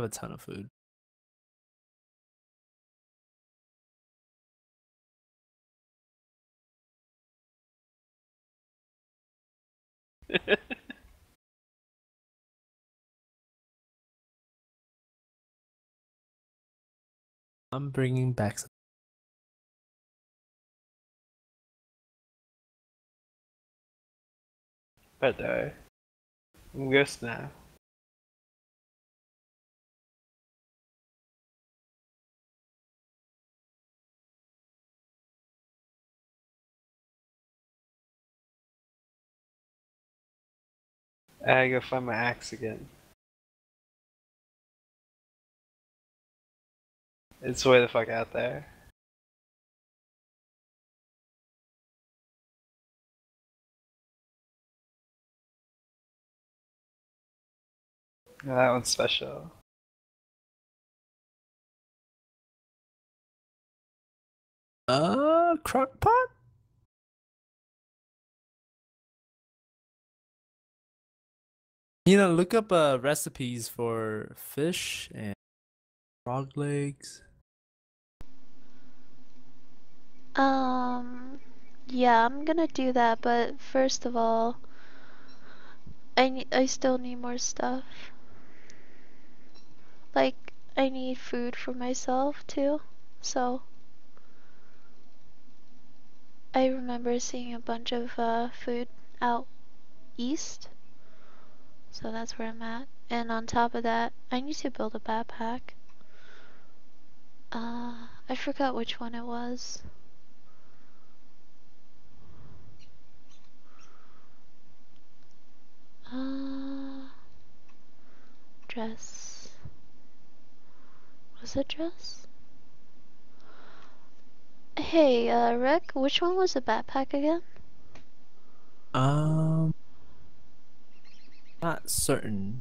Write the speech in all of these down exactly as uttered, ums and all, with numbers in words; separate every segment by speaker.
Speaker 1: a ton of food. I'm bringing back some.
Speaker 2: Perdão. Um gosto now. I gotta go find my axe again. It's way the fuck out there. Oh, that one's special.
Speaker 1: Uh, crock pot? You know, look up uh, recipes for fish and frog legs.
Speaker 3: Um, yeah, I'm gonna do that, but first of all, I need, I still need more stuff. Like, I need food for myself too, so I remember seeing a bunch of uh, food out east, so that's where I'm at. And on top of that, I need to build a backpack. Uh, I forgot which one it was. Uh, dress. Was it dress? Hey, uh, Rick, which one was the backpack again?
Speaker 1: Um, not certain.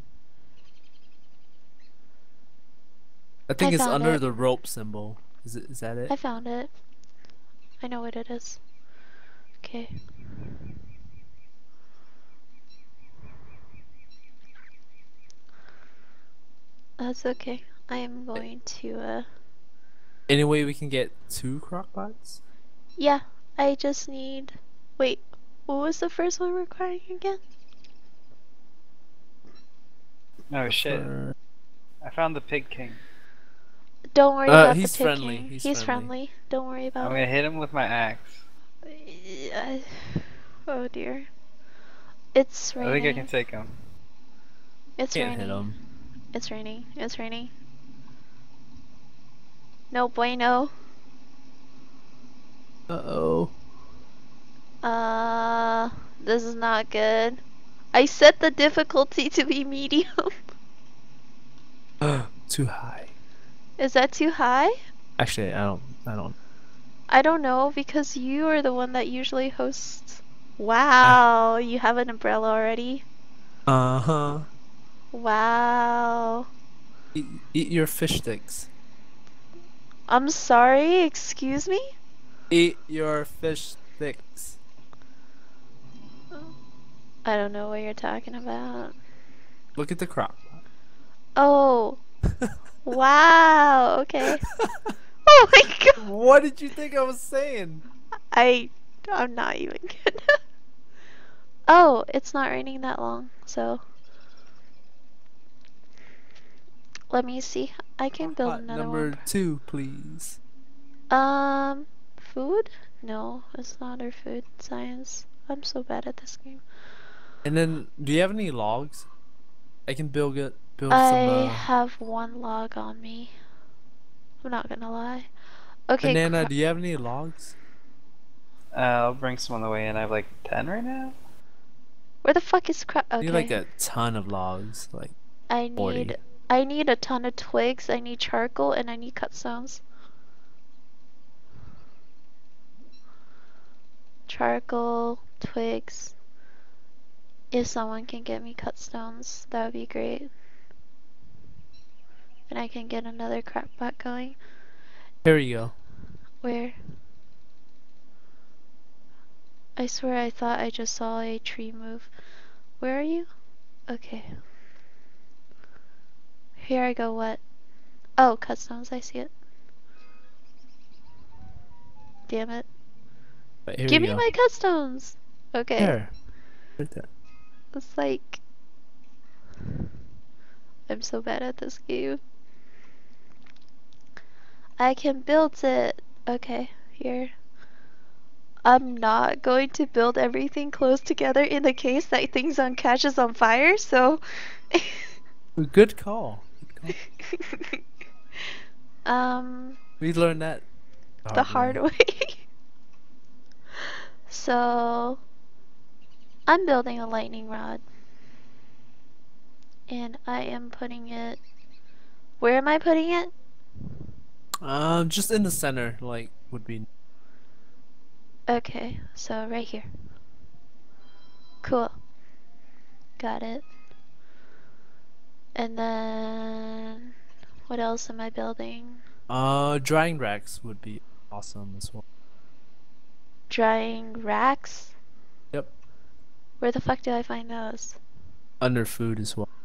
Speaker 1: I think
Speaker 3: I
Speaker 1: it's
Speaker 3: found
Speaker 1: under
Speaker 3: it.
Speaker 1: the rope symbol. Is it? Is that it?
Speaker 3: I found it. I know what it is. Okay. That's okay. I am going to, uh...
Speaker 1: Any way we can get two crock pots?
Speaker 3: Yeah, I just need... Wait, what was the first one requiring again?
Speaker 2: Oh shit.
Speaker 1: For...
Speaker 2: I found the Pig King.
Speaker 3: Don't worry
Speaker 1: Uh,
Speaker 3: about the
Speaker 1: he's
Speaker 3: Pig
Speaker 1: friendly.
Speaker 3: King.
Speaker 1: He's,
Speaker 3: He's
Speaker 1: friendly.
Speaker 3: friendly. Don't worry
Speaker 2: I'm
Speaker 3: about
Speaker 2: gonna
Speaker 3: it.
Speaker 2: hit him with my axe.
Speaker 3: Uh, oh dear. It's
Speaker 2: I think I can
Speaker 3: raining.
Speaker 2: take him.
Speaker 3: It's
Speaker 1: Can't hit
Speaker 3: raining.
Speaker 1: him.
Speaker 3: It's raining. It's raining. No bueno.
Speaker 1: Uh oh.
Speaker 3: Uh, this is not good. I set the difficulty to be medium.
Speaker 1: Too high.
Speaker 3: Is that too high?
Speaker 1: Actually, I don't. I don't.
Speaker 3: I don't know because you are the one that usually hosts.
Speaker 1: Ah.
Speaker 3: Wow, you have an umbrella already?
Speaker 1: Uh huh.
Speaker 3: Wow.
Speaker 1: Eat, eat your fish sticks.
Speaker 3: I'm sorry, excuse me?
Speaker 1: Eat your fish sticks.
Speaker 3: I don't know what you're talking about.
Speaker 1: Look at the crock pot.
Speaker 3: Oh. Wow, okay. Oh my god.
Speaker 1: What did you think I was saying?
Speaker 3: I I'm not even gonna. Oh, it's not raining that long, so let me see. I can
Speaker 1: Crock
Speaker 3: build
Speaker 1: pot
Speaker 3: another
Speaker 1: number
Speaker 3: one.
Speaker 1: two, please.
Speaker 3: Um, food? No, it's not our food science. I'm so bad at this game.
Speaker 1: And then, do you have any logs? I can build it. Build some.
Speaker 3: I
Speaker 1: Uh...
Speaker 3: have one log on me. I'm not gonna lie. Okay,
Speaker 1: Banana, do you have any logs?
Speaker 2: Uh, I'll bring some on the way in. I have like ten right now.
Speaker 3: where the fuck is crap?
Speaker 1: I need like
Speaker 3: Okay,
Speaker 1: a ton of logs, like
Speaker 3: I
Speaker 1: forty.
Speaker 3: need I need a ton of twigs. I need charcoal and I need cut stones. Charcoal, twigs. If someone can get me cut stones, that would be great. And I can get another crap pot going.
Speaker 1: Here we go.
Speaker 3: Where? I swear I thought I just saw a tree move. Where are you? Okay. Here I go, what? Oh, customs, I see it. Damn it.
Speaker 1: But here
Speaker 3: Give
Speaker 1: you
Speaker 3: me
Speaker 1: go.
Speaker 3: my customs! Okay.
Speaker 1: There. Right there.
Speaker 3: It's like... I'm so bad at this game. I can build it. Okay, here. I'm not going to build everything close together in the case that things on catches on fire, so...
Speaker 1: Good call. Good call.
Speaker 3: um,
Speaker 1: We learned that
Speaker 3: the hard way. So, I'm building a lightning rod. And I am putting it... Where am I putting it?
Speaker 1: Um, just in the center, like, would be.
Speaker 3: Okay, so right here. Cool. Got it. And then... What else am I building?
Speaker 1: Uh, drying racks would be awesome as well.
Speaker 3: Drying racks?
Speaker 1: Yep.
Speaker 3: Where the fuck do I find those?
Speaker 1: Under food as well.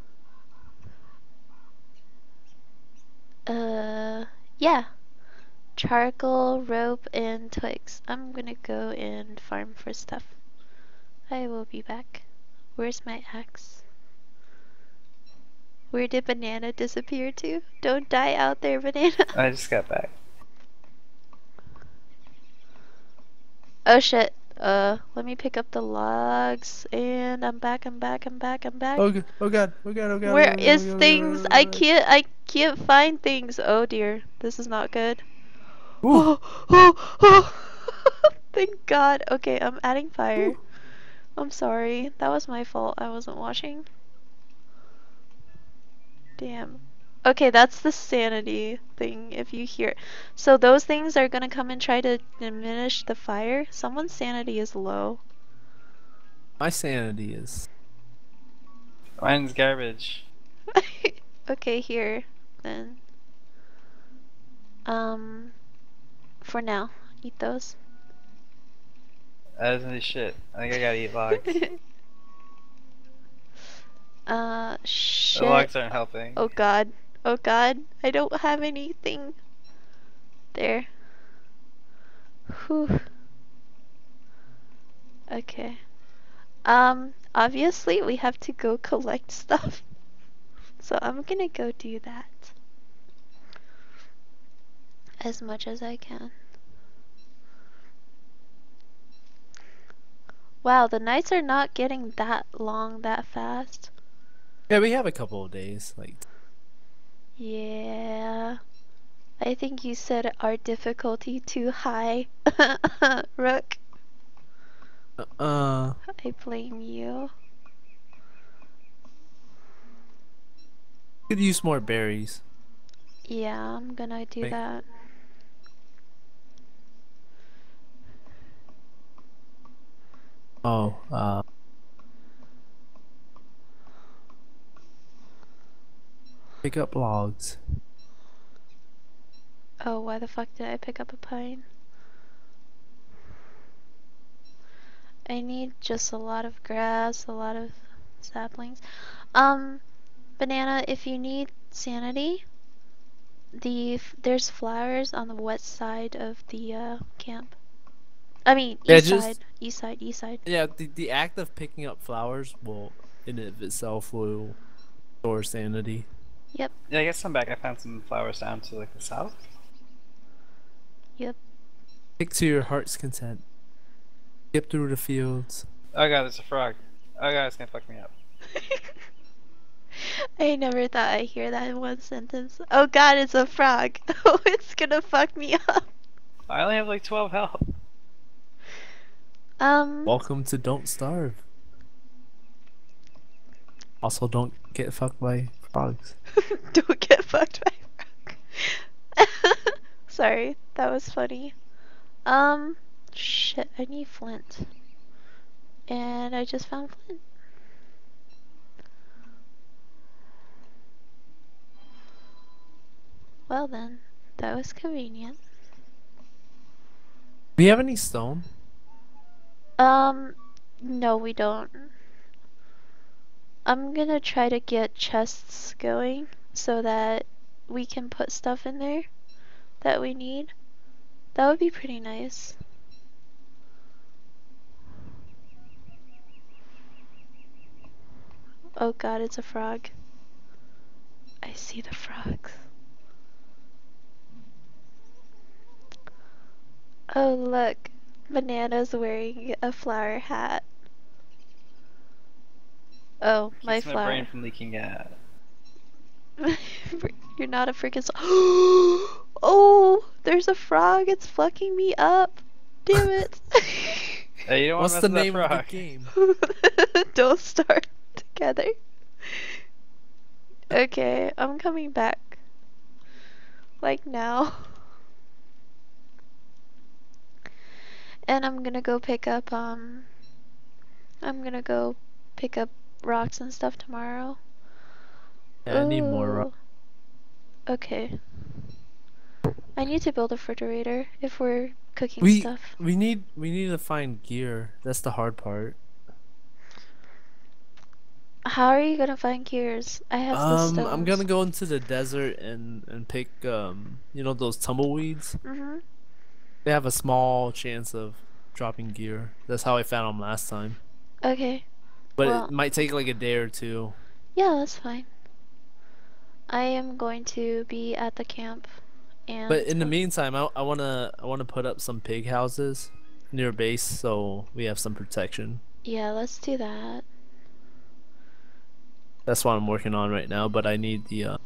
Speaker 3: Uh, yeah. Charcoal, rope, and twigs. I'm gonna go and farm for stuff. I will be back. Where's my axe? Where did Banana disappear to? Don't die out there, Banana.
Speaker 2: I just got back.
Speaker 3: Oh shit. Uh, let me pick up the logs, and I'm back, I'm back, I'm back, I'm back.
Speaker 1: Oh, g- oh god, oh god, oh god.
Speaker 3: Where
Speaker 1: oh god,
Speaker 3: is
Speaker 1: oh god,
Speaker 3: things?
Speaker 1: oh god,
Speaker 3: I
Speaker 1: oh god.
Speaker 3: can't, I can't find things. Oh dear, this is not good.
Speaker 1: Ooh.
Speaker 3: Oh, oh, oh. Thank God. Okay, I'm adding fire.
Speaker 1: Ooh.
Speaker 3: I'm sorry. That was my fault. I wasn't watching. Damn. Okay, that's the sanity thing if you hear. So those things are gonna come and try to diminish the fire. Someone's sanity is low.
Speaker 1: My sanity is.
Speaker 2: Mine's garbage.
Speaker 3: Okay, here then. Um, for now, eat those.
Speaker 2: That isn't the shit. I think I gotta eat logs.
Speaker 3: uh,
Speaker 2: The
Speaker 3: shit.
Speaker 2: logs aren't helping.
Speaker 3: Oh God. Oh God. I don't have anything. There. Whew. Okay. Um, obviously we have to go collect stuff. So I'm gonna go do that. As much as I can. Wow, the nights are not getting that long that fast.
Speaker 1: Yeah, we have a couple of days. Like.
Speaker 3: Yeah. I think you set our difficulty too high. Rook,
Speaker 1: Uh.
Speaker 3: I blame you.
Speaker 1: Could use more berries.
Speaker 3: Yeah, I'm gonna do
Speaker 1: Right.
Speaker 3: that.
Speaker 1: Oh. Uh. Pick up logs.
Speaker 3: Oh, why the fuck did I pick up a pine? I need just a lot of grass, a lot of saplings. Um, Banana, if you need sanity, the f there's flowers on the west side of the uh, camp. I mean,
Speaker 1: Yeah,
Speaker 3: east
Speaker 1: just-
Speaker 3: side, east side, east side.
Speaker 1: Yeah, the the act of picking up flowers will, in and of itself, will store sanity.
Speaker 3: Yep,
Speaker 2: Yeah, I guess I'm back. I found some flowers down to like the south.
Speaker 3: yep.
Speaker 1: Pick to your heart's content. Skip through the fields.
Speaker 2: Oh god, there's a frog. Oh god, it's gonna fuck me up.
Speaker 3: I never thought I'd hear that in one sentence. Oh God, it's a frog. Oh, it's gonna fuck me up.
Speaker 2: I only have like twelve health.
Speaker 3: Um.
Speaker 1: Welcome to Don't Starve. Also, don't get fucked by frogs.
Speaker 3: Don't get fucked by a frog. Sorry, that was funny. Um, shit, I need flint. And I just found flint. Well then, that was convenient.
Speaker 1: Do you have any stone?
Speaker 3: Um, no we don't. I'm gonna try to get chests going so that we can put stuff in there that we need. That would be pretty nice. Oh god, it's a frog. I see the frogs. Oh look, Banana's wearing a flower hat. Oh, my
Speaker 2: Keeps my
Speaker 3: flower.
Speaker 2: brain from leaking out.
Speaker 3: You're not a freaking so- Oh, there's a frog. It's fucking me up. Damn it.
Speaker 2: Hey, you don't
Speaker 1: What's
Speaker 2: want
Speaker 1: the
Speaker 2: to mess
Speaker 1: name
Speaker 2: with
Speaker 1: of
Speaker 2: that
Speaker 1: the
Speaker 2: frog.
Speaker 1: game?
Speaker 3: Don't start together. Okay, I'm coming back. Like now. And I'm gonna go pick up, um, I'm gonna go pick up rocks and stuff tomorrow.
Speaker 1: Yeah, I need more rock.
Speaker 3: Ooh. Okay. I need to build a refrigerator if we're cooking
Speaker 1: We
Speaker 3: stuff.
Speaker 1: we need we need to find gear. That's the hard part.
Speaker 3: How are you gonna find gears? I have the
Speaker 1: Um,
Speaker 3: stones.
Speaker 1: I'm gonna go into the desert and and pick um, you know those tumbleweeds.
Speaker 3: Mhm.
Speaker 1: They have a small chance of dropping gear. That's how I found them last time.
Speaker 3: Okay.
Speaker 1: But
Speaker 3: Well-
Speaker 1: it might take like a day or two.
Speaker 3: Yeah, that's fine. I am going to be at the camp, and.
Speaker 1: But in the meantime, I I wanna I wanna put up some pig houses near base so we have some protection.
Speaker 3: Yeah, let's do that.
Speaker 1: That's what I'm working on right now. But I need the uh,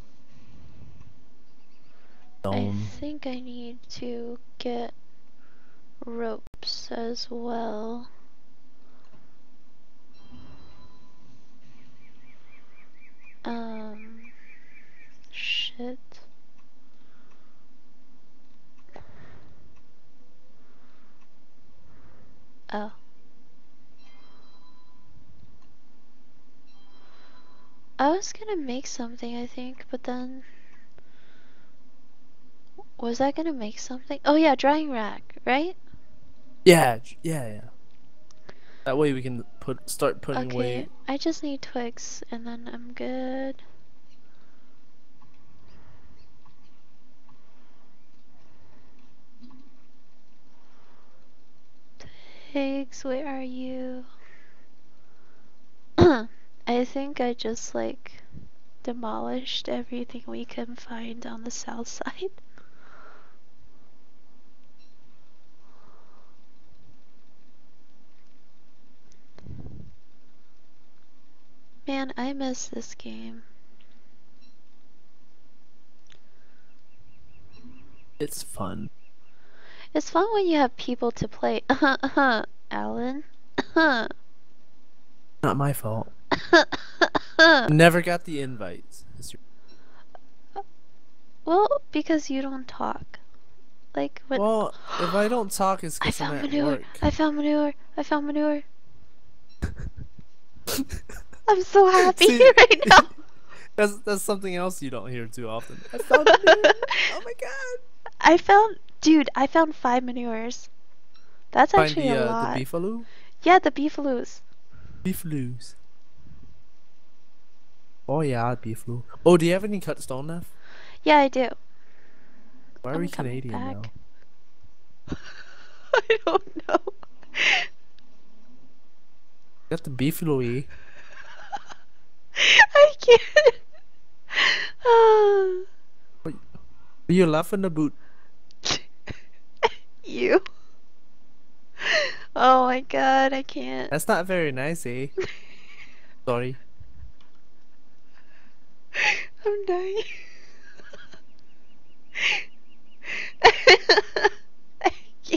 Speaker 3: I
Speaker 1: stone.
Speaker 3: think I need to get ropes as well. Um, shit. Oh. I was gonna make something, I think, but then... Was I gonna make something? Oh yeah, drying rack, right?
Speaker 1: Yeah, j- yeah, yeah. That way we can put start putting
Speaker 3: Okay,
Speaker 1: away.
Speaker 3: I just need twigs, and then I'm good. Pigs, where are you? I think I just like demolished everything we can find on the south side. Man, I miss this game.
Speaker 1: It's fun.
Speaker 3: It's fun when you have people to play. Alan.
Speaker 1: Not my fault. Never got the invites. It's your...
Speaker 3: Well, because you don't talk. Like what?
Speaker 1: Well, if I don't talk, it's
Speaker 3: I
Speaker 1: because I'm
Speaker 3: found
Speaker 1: at
Speaker 3: manure.
Speaker 1: work.
Speaker 3: I found manure. I found manure. I'm so happy
Speaker 1: See-
Speaker 3: right now.
Speaker 1: That's that's something else you don't hear too often. I found it. Oh my god.
Speaker 3: I found, dude. I found five manures. That's
Speaker 1: Find
Speaker 3: actually
Speaker 1: the
Speaker 3: a
Speaker 1: uh,
Speaker 3: lot.
Speaker 1: the beefaloo.
Speaker 3: Yeah, the beefaloos.
Speaker 1: Beefaloos. Oh yeah, beefaloo. Oh, do you have any cut stone left?
Speaker 3: Yeah, I do.
Speaker 1: Why are
Speaker 3: I'm
Speaker 1: we
Speaker 3: coming
Speaker 1: Canadian now?
Speaker 3: back. I don't know.
Speaker 1: Got the beefaloo.
Speaker 3: I can't. Ah.
Speaker 1: What are you laughing about?
Speaker 3: You. Oh my god, I can't.
Speaker 1: That's not very nice, eh? Sorry.
Speaker 3: I'm dying. I can't.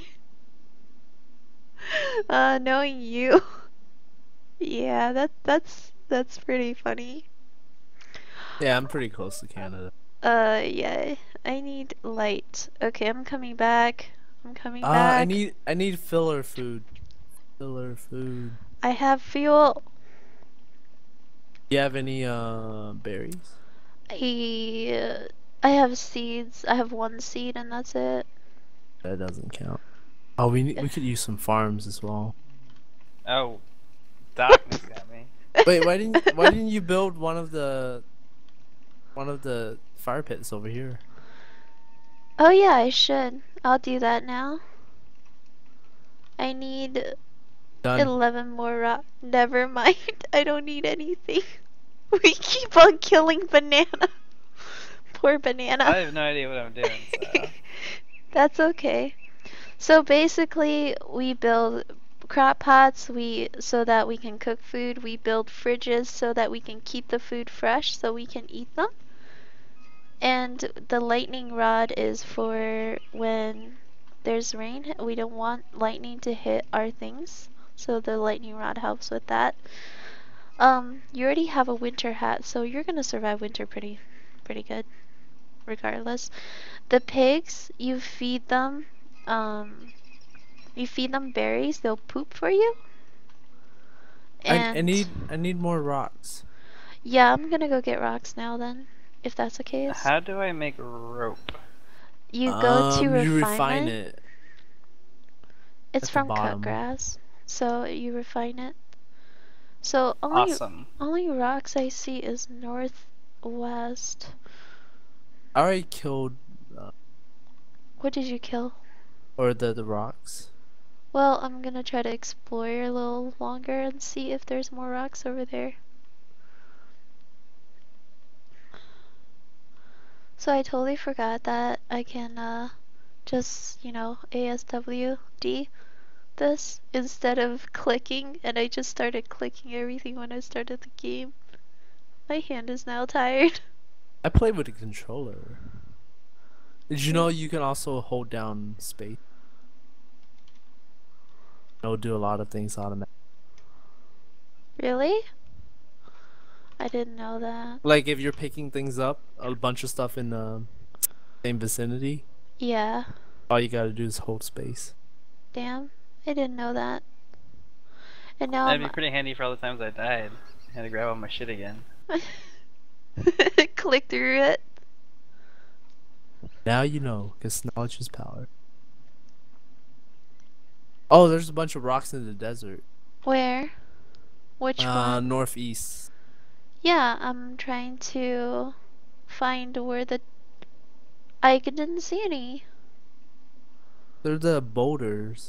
Speaker 3: Uh, knowing you. Yeah, that that's that's pretty funny.
Speaker 1: Yeah, I'm pretty close to Canada.
Speaker 3: Uh, yeah, I need light. Okay, I'm coming back. I'm coming
Speaker 1: Uh,
Speaker 3: back.
Speaker 1: I need I need filler food. Filler food.
Speaker 3: I have fuel.
Speaker 1: Do you have any uh berries?
Speaker 3: I, uh, I have seeds. I have one seed and that's it.
Speaker 1: That doesn't count. Oh, we need, we could use some farms as well.
Speaker 2: Oh, darkness got me.
Speaker 1: Wait, why didn't why didn't you build one of the one of the fire pits over here.
Speaker 3: Oh yeah, I should. I'll do that now. I need
Speaker 1: Done.
Speaker 3: eleven more rock. Never mind. I don't need anything. We keep on killing Banana. Poor Banana.
Speaker 2: I have no idea what I'm doing, so.
Speaker 3: That's okay. So basically, we build crock pots we so that we can cook food. We build fridges so that we can keep the food fresh so we can eat them. And the lightning rod is for when there's rain. We don't want lightning to hit our things, so the lightning rod helps with that. Um, you already have a winter hat, so you're gonna survive winter pretty, pretty good, regardless. The pigs, you feed them, um, you feed them berries, they'll poop for you.
Speaker 1: I,
Speaker 3: And
Speaker 1: I need I need more rocks.
Speaker 3: yeah, I'm gonna go get rocks now then, if that's the case.
Speaker 2: How do I make rope?
Speaker 3: You go to
Speaker 1: Um, you refine
Speaker 3: refinement.
Speaker 1: it.
Speaker 3: It's
Speaker 1: at the
Speaker 3: from cut
Speaker 1: bottom.
Speaker 3: grass, so you refine it. So only
Speaker 2: Awesome.
Speaker 3: only rocks I see is northwest.
Speaker 1: I already killed uh,
Speaker 3: What did you kill?
Speaker 1: or the the rocks.
Speaker 3: Well, I'm gonna try to explore a little longer and see if there's more rocks over there. So I totally forgot that I can uh, just, you know, A S W D this instead of clicking, and I just started clicking everything when I started the game. My hand is now tired.
Speaker 1: I play with a controller. Did you know you can also hold down space? It'll do a lot of things automatically.
Speaker 3: Really? I didn't know that.
Speaker 1: Like if you're picking things up, a bunch of stuff in the same vicinity,
Speaker 3: Yeah.
Speaker 1: all you gotta do is hold space.
Speaker 3: Damn. I didn't know that. And now
Speaker 2: That'd
Speaker 3: I'm
Speaker 2: be pretty handy for all the times I died. I had to grab all my shit again.
Speaker 3: click through it.
Speaker 1: Now you know, because knowledge is power. Oh, there's a bunch of rocks in the desert.
Speaker 3: Where? Which
Speaker 1: Uh,
Speaker 3: one?
Speaker 1: northeast.
Speaker 3: Yeah, I'm trying to find where the... I didn't see any
Speaker 1: They're the boulders.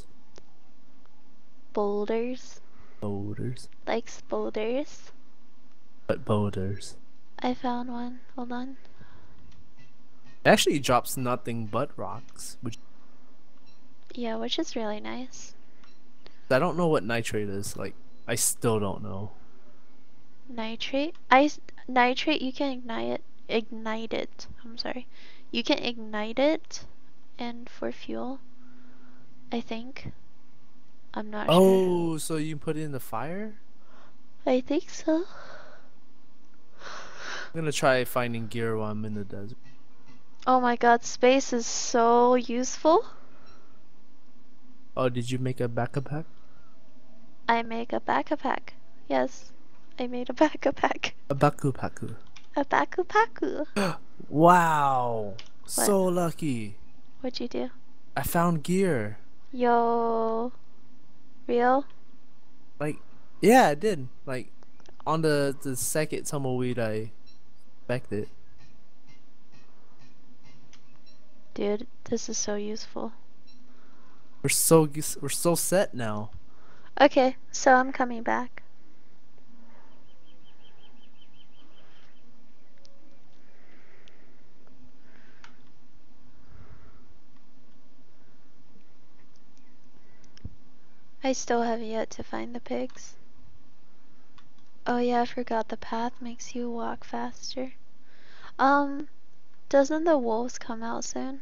Speaker 3: boulders.
Speaker 1: Boulders.
Speaker 3: Like boulders.
Speaker 1: But boulders.
Speaker 3: I found one. Hold on.
Speaker 1: It actually drops nothing but rocks, which
Speaker 3: Yeah, which is really nice.
Speaker 1: I don't know what nitrate is. Like, I still don't know.
Speaker 3: Nitrate? I s- nitrate. You can ignite it. Ignite it. I'm sorry. You can ignite it, and for fuel. I think. I'm not sure.
Speaker 1: Oh, so you put it in the fire?
Speaker 3: I think so.
Speaker 1: I'm gonna try finding gear while I'm in the desert.
Speaker 3: Oh my god, space is so useful.
Speaker 1: Oh, did you make a backpack?
Speaker 3: I make a backpack. Yes, I made a backpack.
Speaker 1: A bakupaku.
Speaker 3: A backpack.
Speaker 1: Wow, so lucky.
Speaker 3: What'd you do?
Speaker 1: I found gear.
Speaker 3: Yo, real?
Speaker 1: Like, yeah, I did. Like, on the the second tumbleweed, I expected.
Speaker 3: Dude, this is so useful.
Speaker 1: We're so we're so set now.
Speaker 3: Okay, so I'm coming back. I still have yet to find the pigs. Oh yeah, I forgot the path makes you walk faster. Um, doesn't the wolves come out soon?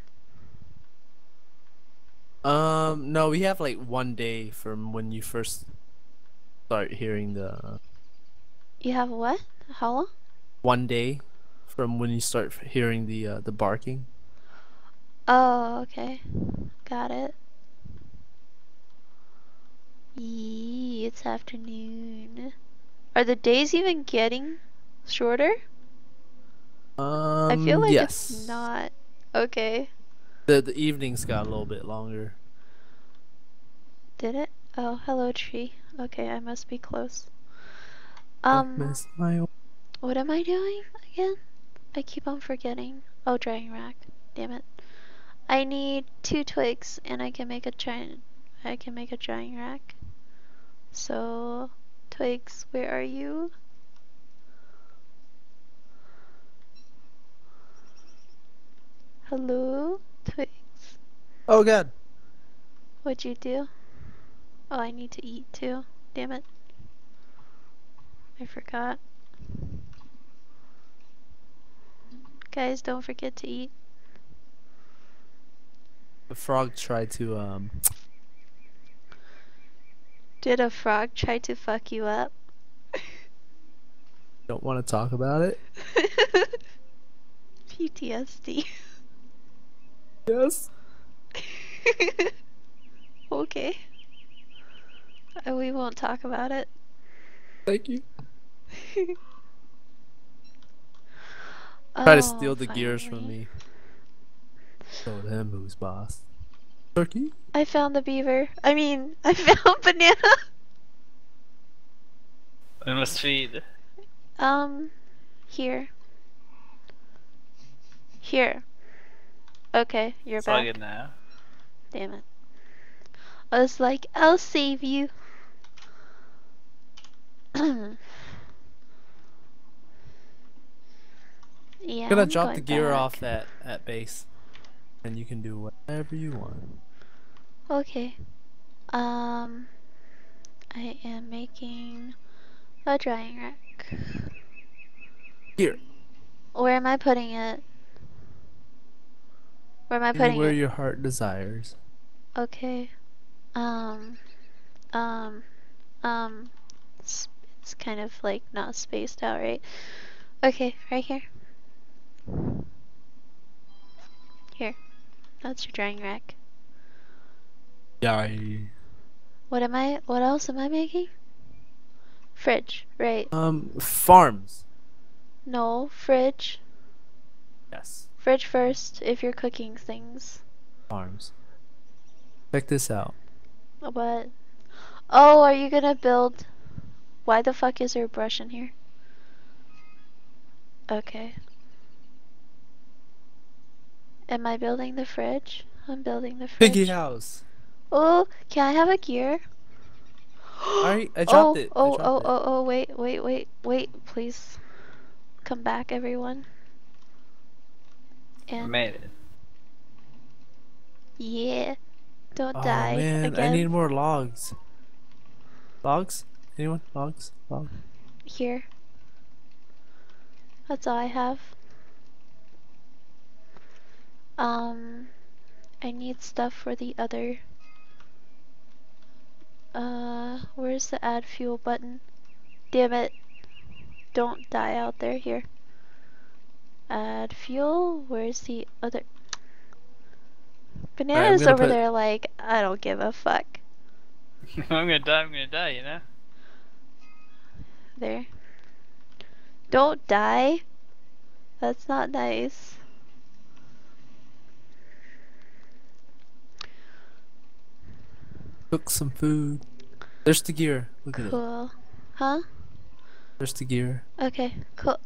Speaker 1: Um, no, we have like one day from when you first start hearing the.
Speaker 3: You have what? How long?
Speaker 1: One day from when you start hearing the uh, the barking.
Speaker 3: Oh, okay. Got it. Yee, it's afternoon. Are the days even getting shorter?
Speaker 1: Um,
Speaker 3: I feel like
Speaker 1: yes.
Speaker 3: it's not. Okay.
Speaker 1: The the evenings got a little bit longer.
Speaker 3: Did it? Oh, hello tree. Okay, I must be close.
Speaker 1: Don't
Speaker 3: Um,
Speaker 1: miss my-
Speaker 3: what am I doing again? I keep on forgetting. Oh, drying rack. Damn it. I need two twigs and I can make a giant I can make a drying rack. So twigs, where are you? Hello? Twigs.
Speaker 1: Oh god.
Speaker 3: What'd you do? Oh, I need to eat too. Damn it. I forgot. Guys, don't forget to eat.
Speaker 1: The frog tried to um
Speaker 3: Did a frog try to fuck you up?
Speaker 1: don't want to talk about it.
Speaker 3: P T S D.
Speaker 1: Yes.
Speaker 3: Okay. Uh, We won't talk about it.
Speaker 1: Thank you.
Speaker 3: Oh,
Speaker 1: Try to steal the gears from
Speaker 3: finally.
Speaker 1: me. Told him who's boss. Turkey?
Speaker 3: I found the beaver. I mean, I found banana.
Speaker 2: We must feed.
Speaker 3: Um, here. Here. Okay, you're
Speaker 2: It's all
Speaker 3: back.
Speaker 2: good now.
Speaker 3: Damn it. I was like, I'll save you. Yeah,
Speaker 1: I'm gonna
Speaker 3: I'm
Speaker 1: drop
Speaker 3: going
Speaker 1: the gear
Speaker 3: back.
Speaker 1: off at, at base. And you can do whatever you want.
Speaker 3: Okay. Um, I am making a drying rack.
Speaker 1: Here.
Speaker 3: Where am I putting it? Where am I putting
Speaker 1: Anywhere
Speaker 3: it?
Speaker 1: your heart desires.
Speaker 3: Okay. Um, um, um, it's, it's kind of like not spaced out, right? Okay, right here. Here. That's your drying rack.
Speaker 1: Yay.
Speaker 3: What am I, what else am I making? Fridge, right.
Speaker 1: Um, farms.
Speaker 3: No, fridge.
Speaker 1: Yes.
Speaker 3: Fridge first if you're cooking things.
Speaker 1: Farms. Check this out.
Speaker 3: What? Oh, are you gonna build? Why the fuck is there a brush in here? Okay. Am I building the fridge? I'm building the fridge.
Speaker 1: Piggy house.
Speaker 3: Oh, can I have a gear?
Speaker 1: Alright, I
Speaker 3: oh,
Speaker 1: dropped it. I
Speaker 3: oh,
Speaker 1: dropped
Speaker 3: oh,
Speaker 1: it.
Speaker 3: oh, oh, wait, wait, wait, wait, please. Come back, everyone.
Speaker 2: I
Speaker 3: And
Speaker 2: made it.
Speaker 3: yeah, don't
Speaker 1: Oh
Speaker 3: die
Speaker 1: man,
Speaker 3: again.
Speaker 1: I need more logs. Logs? Anyone? Logs? Logs?
Speaker 3: Here. That's all I have. Um, I need stuff for the other. Uh, where's the add fuel button? Damn it. Don't die out there. Here. Add fuel. Where's the other? Banana's
Speaker 1: gonna
Speaker 3: over
Speaker 1: put-
Speaker 3: there like, I don't give a fuck.
Speaker 2: I'm gonna die, I'm gonna die, you know?
Speaker 3: There. Don't die. That's not nice.
Speaker 1: Cook some food. There's the gear. Look at it.
Speaker 3: Cool. Huh?
Speaker 1: There's the gear.
Speaker 3: Okay, cool.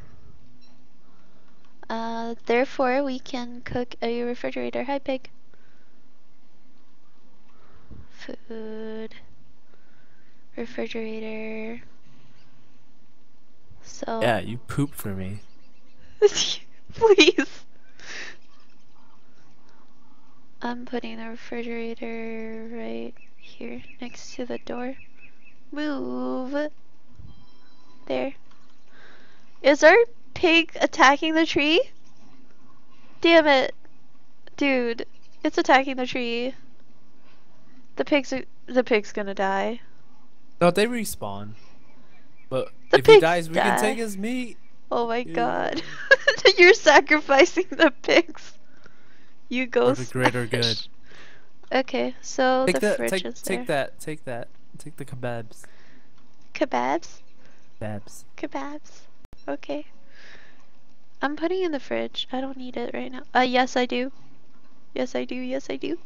Speaker 3: Uh, therefore we can cook a refrigerator. Hi, pig. Food. Refrigerator. So.
Speaker 1: Yeah, you poop for me.
Speaker 3: Please. I'm putting the refrigerator right here next to the door. Move. There. Is our pig attacking the tree? Damn it. Dude, it's attacking the tree. The pig's the pig's gonna die.
Speaker 1: No, they respawn. But
Speaker 3: The
Speaker 1: if he
Speaker 3: pigs
Speaker 1: dies, we
Speaker 3: die.
Speaker 1: can take his meat.
Speaker 3: Oh my
Speaker 1: Ew.
Speaker 3: god. You're sacrificing the pigs. You go
Speaker 1: For the greater good.
Speaker 3: smash. Okay, so
Speaker 1: Take
Speaker 3: the
Speaker 1: that.
Speaker 3: fridge
Speaker 1: Take
Speaker 3: is
Speaker 1: take
Speaker 3: there.
Speaker 1: that. Take that. Take the kebabs.
Speaker 3: Kebabs?
Speaker 1: Kebabs.
Speaker 3: Kebabs. Okay. I'm putting in the fridge. I don't need it right now. Uh, yes I do. Yes I do. Yes I do.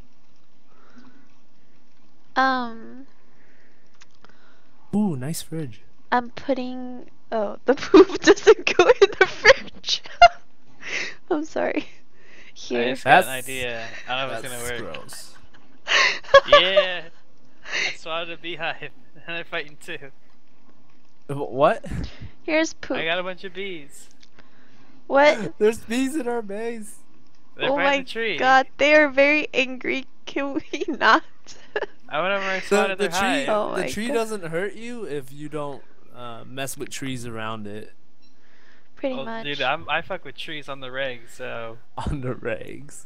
Speaker 3: Um,
Speaker 1: Ooh, nice fridge.
Speaker 3: I'm putting Oh, the poop doesn't go in the fridge. I'm sorry.
Speaker 2: I
Speaker 3: Here.
Speaker 2: just got an
Speaker 1: That's-
Speaker 2: idea. I don't know if it's
Speaker 1: That's
Speaker 2: gonna work.
Speaker 1: gross.
Speaker 2: Yeah! I swatted a beehive, and they're fighting too.
Speaker 1: Wh- What?
Speaker 3: Here's poop.
Speaker 2: I got a bunch of bees.
Speaker 3: What?
Speaker 1: There's bees in our base.
Speaker 2: They're
Speaker 3: Oh
Speaker 2: fighting
Speaker 3: my
Speaker 2: the tree.
Speaker 3: god, they are very angry. Can we not?
Speaker 2: I went over and
Speaker 1: The,
Speaker 2: swatted
Speaker 1: the
Speaker 2: their
Speaker 1: tree,
Speaker 2: hive.
Speaker 3: Oh
Speaker 1: the
Speaker 3: my
Speaker 1: tree
Speaker 3: God.
Speaker 1: doesn't hurt you if you don't uh, mess with trees around it
Speaker 3: Pretty
Speaker 2: Oh,
Speaker 3: much.
Speaker 2: dude, I'm, I fuck with trees on the reg, so
Speaker 1: on the regs.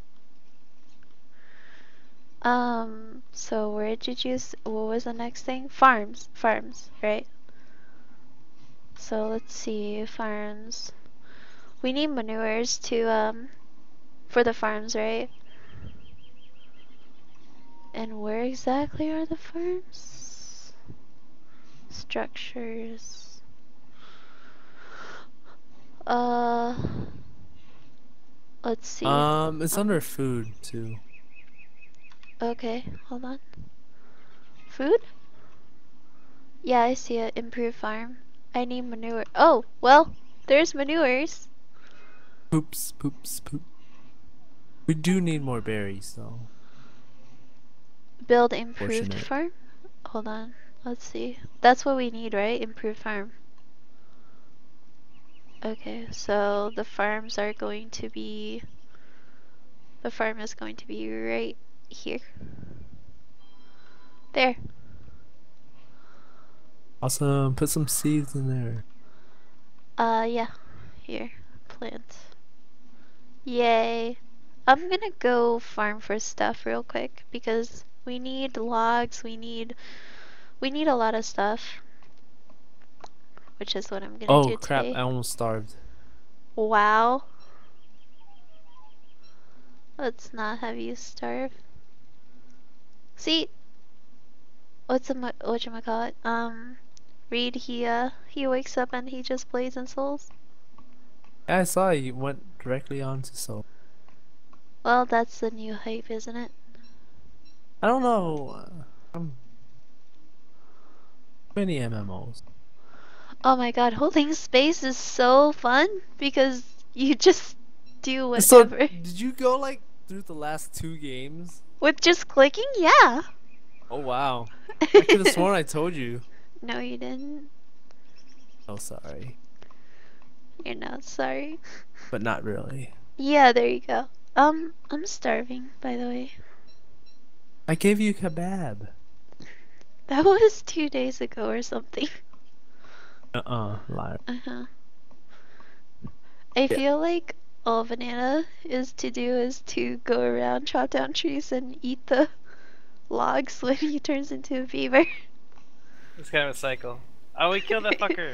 Speaker 3: Um, so where did you, s- what was the next thing? Farms, farms, right? So let's see, farms. We need manures to, um, for the farms, right? And where exactly are the farms? Structures. Uh, let's see.
Speaker 1: Um, it's
Speaker 3: Um,
Speaker 1: under food too.
Speaker 3: Okay, hold on. Food? Yeah, I see it. Improve farm. I need manure. Oh, well, there's manures.
Speaker 1: Poops, poops, poop. We do need more berries though.
Speaker 3: Build improved
Speaker 1: Fortunate.
Speaker 3: farm? Hold on. Let's see. That's what we need, right? Improved farm. Okay, so the farms are going to be... The farm is going to be right here. There.
Speaker 1: Awesome. Put some seeds in there.
Speaker 3: Uh, yeah. Here. Plant. Yay. I'm gonna go farm for stuff real quick because we need logs, we need we need a lot of stuff. Which is what I'm gonna
Speaker 1: Oh
Speaker 3: do
Speaker 1: crap!
Speaker 3: today.
Speaker 1: I almost starved.
Speaker 3: Wow. Let's not have you starve. See, what's a whatchamacallit? Um, Reed, he uh he wakes up and he just plays in Souls.
Speaker 1: I saw you went directly onto Soul.
Speaker 3: Well, that's the new hype, isn't it?
Speaker 1: I don't know. uh, I'm many M M Os.
Speaker 3: Oh my god, holding space is so fun because you just do
Speaker 1: So
Speaker 3: whatever.
Speaker 1: did you go like through the last two games?
Speaker 3: With just clicking? Yeah.
Speaker 1: Oh wow! I could have sworn I told you.
Speaker 3: No, you didn't.
Speaker 1: Oh sorry,
Speaker 3: You're not sorry.
Speaker 1: but not really.
Speaker 3: Yeah, there you go. Um, I'm starving, by the way.
Speaker 1: I gave you kebab.
Speaker 3: That was two days ago or something.
Speaker 1: Uh uh, liar.
Speaker 3: Uh-huh. I
Speaker 1: Yeah.
Speaker 3: feel like all Banana is to do is to go around, chop down trees, and eat the logs when he turns into a beaver.
Speaker 2: it's kind of a cycle. Oh, we killed that fucker.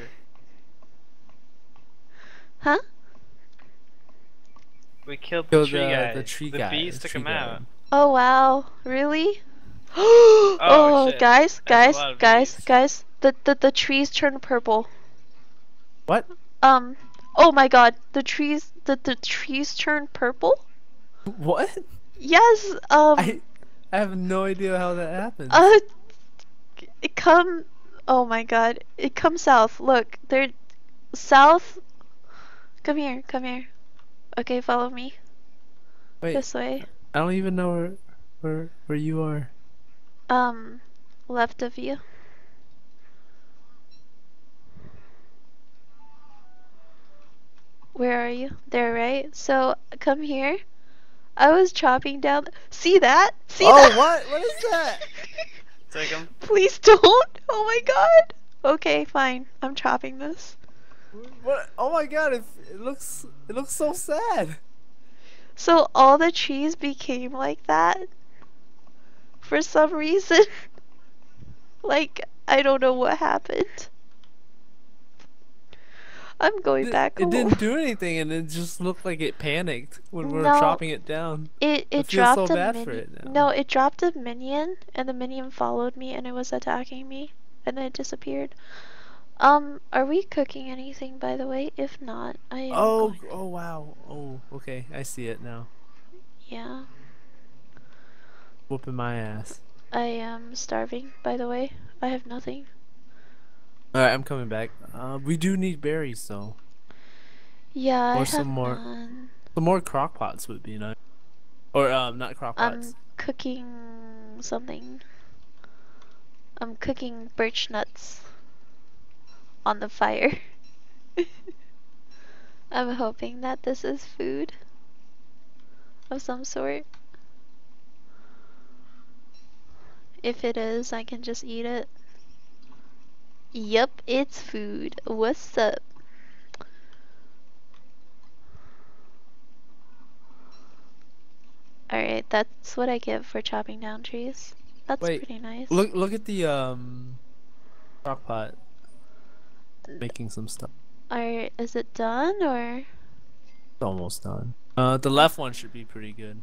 Speaker 3: Huh?
Speaker 2: We killed the
Speaker 1: Killed
Speaker 2: tree
Speaker 1: the,
Speaker 2: guy.
Speaker 1: the tree
Speaker 2: the
Speaker 1: guy.
Speaker 2: bees
Speaker 1: the
Speaker 2: took
Speaker 1: tree
Speaker 2: him
Speaker 1: guy.
Speaker 2: out.
Speaker 3: Oh wow, really? oh,
Speaker 2: Oh, shit.
Speaker 3: guys,
Speaker 2: That's a
Speaker 3: guys,
Speaker 2: lot of
Speaker 3: guys,
Speaker 2: bees.
Speaker 3: guys. The, the the trees turn purple.
Speaker 1: What?
Speaker 3: Um. Oh my God, the trees, the the trees turn purple.
Speaker 1: What?
Speaker 3: Yes. Um.
Speaker 1: I I have no idea how that happens.
Speaker 3: Uh. It come. Oh my God, it comes south. Look, they're south. Come here, come here. Okay, follow me
Speaker 1: Wait,
Speaker 3: this way.
Speaker 1: I don't even know where where where you are.
Speaker 3: Um, left of you. Where are you? There, right? So come here. I was chopping down. See that? See
Speaker 1: Oh,
Speaker 3: that?
Speaker 1: what? What is that?
Speaker 2: Take him.
Speaker 3: Please don't. Oh my God. Okay, fine. I'm chopping this.
Speaker 1: What? Oh my god! It, it looks it looks so sad.
Speaker 3: So all the trees became like that for some reason. Like, I don't know what happened. I'm going
Speaker 1: It,
Speaker 3: back
Speaker 1: it
Speaker 3: home.
Speaker 1: didn't do anything, and it just looked like it panicked when we were
Speaker 3: No.
Speaker 1: chopping it down.
Speaker 3: It
Speaker 1: I
Speaker 3: it
Speaker 1: feel
Speaker 3: dropped
Speaker 1: so
Speaker 3: a
Speaker 1: bad for
Speaker 3: minion.
Speaker 1: it now.
Speaker 3: No, it dropped a minion, and the minion followed me, and it was attacking me, and then it disappeared. Um, are we cooking anything, by the way? If not, I am
Speaker 1: Oh,
Speaker 3: going.
Speaker 1: oh wow. Oh, okay. I see it now.
Speaker 3: Yeah,
Speaker 1: Whooping my ass.
Speaker 3: I am starving, by the way. I have nothing.
Speaker 1: Alright, I'm coming back. Uh, we do need berries though.
Speaker 3: Yeah, I
Speaker 1: Or
Speaker 3: have
Speaker 1: some more
Speaker 3: none.
Speaker 1: some more crock pots would be nice. Or um not crock
Speaker 3: I'm
Speaker 1: pots.
Speaker 3: cooking something. I'm cooking birch nuts on the fire. I'm hoping that this is food of some sort. If it is, I can just eat it. Yup, it's food. What's up? Alright, that's what I get for chopping down trees. That's
Speaker 1: Wait,
Speaker 3: pretty nice.
Speaker 1: look look at the um crock pot making some stuff.
Speaker 3: Are, is it done or?
Speaker 1: It's almost done. Uh the left one should be pretty good.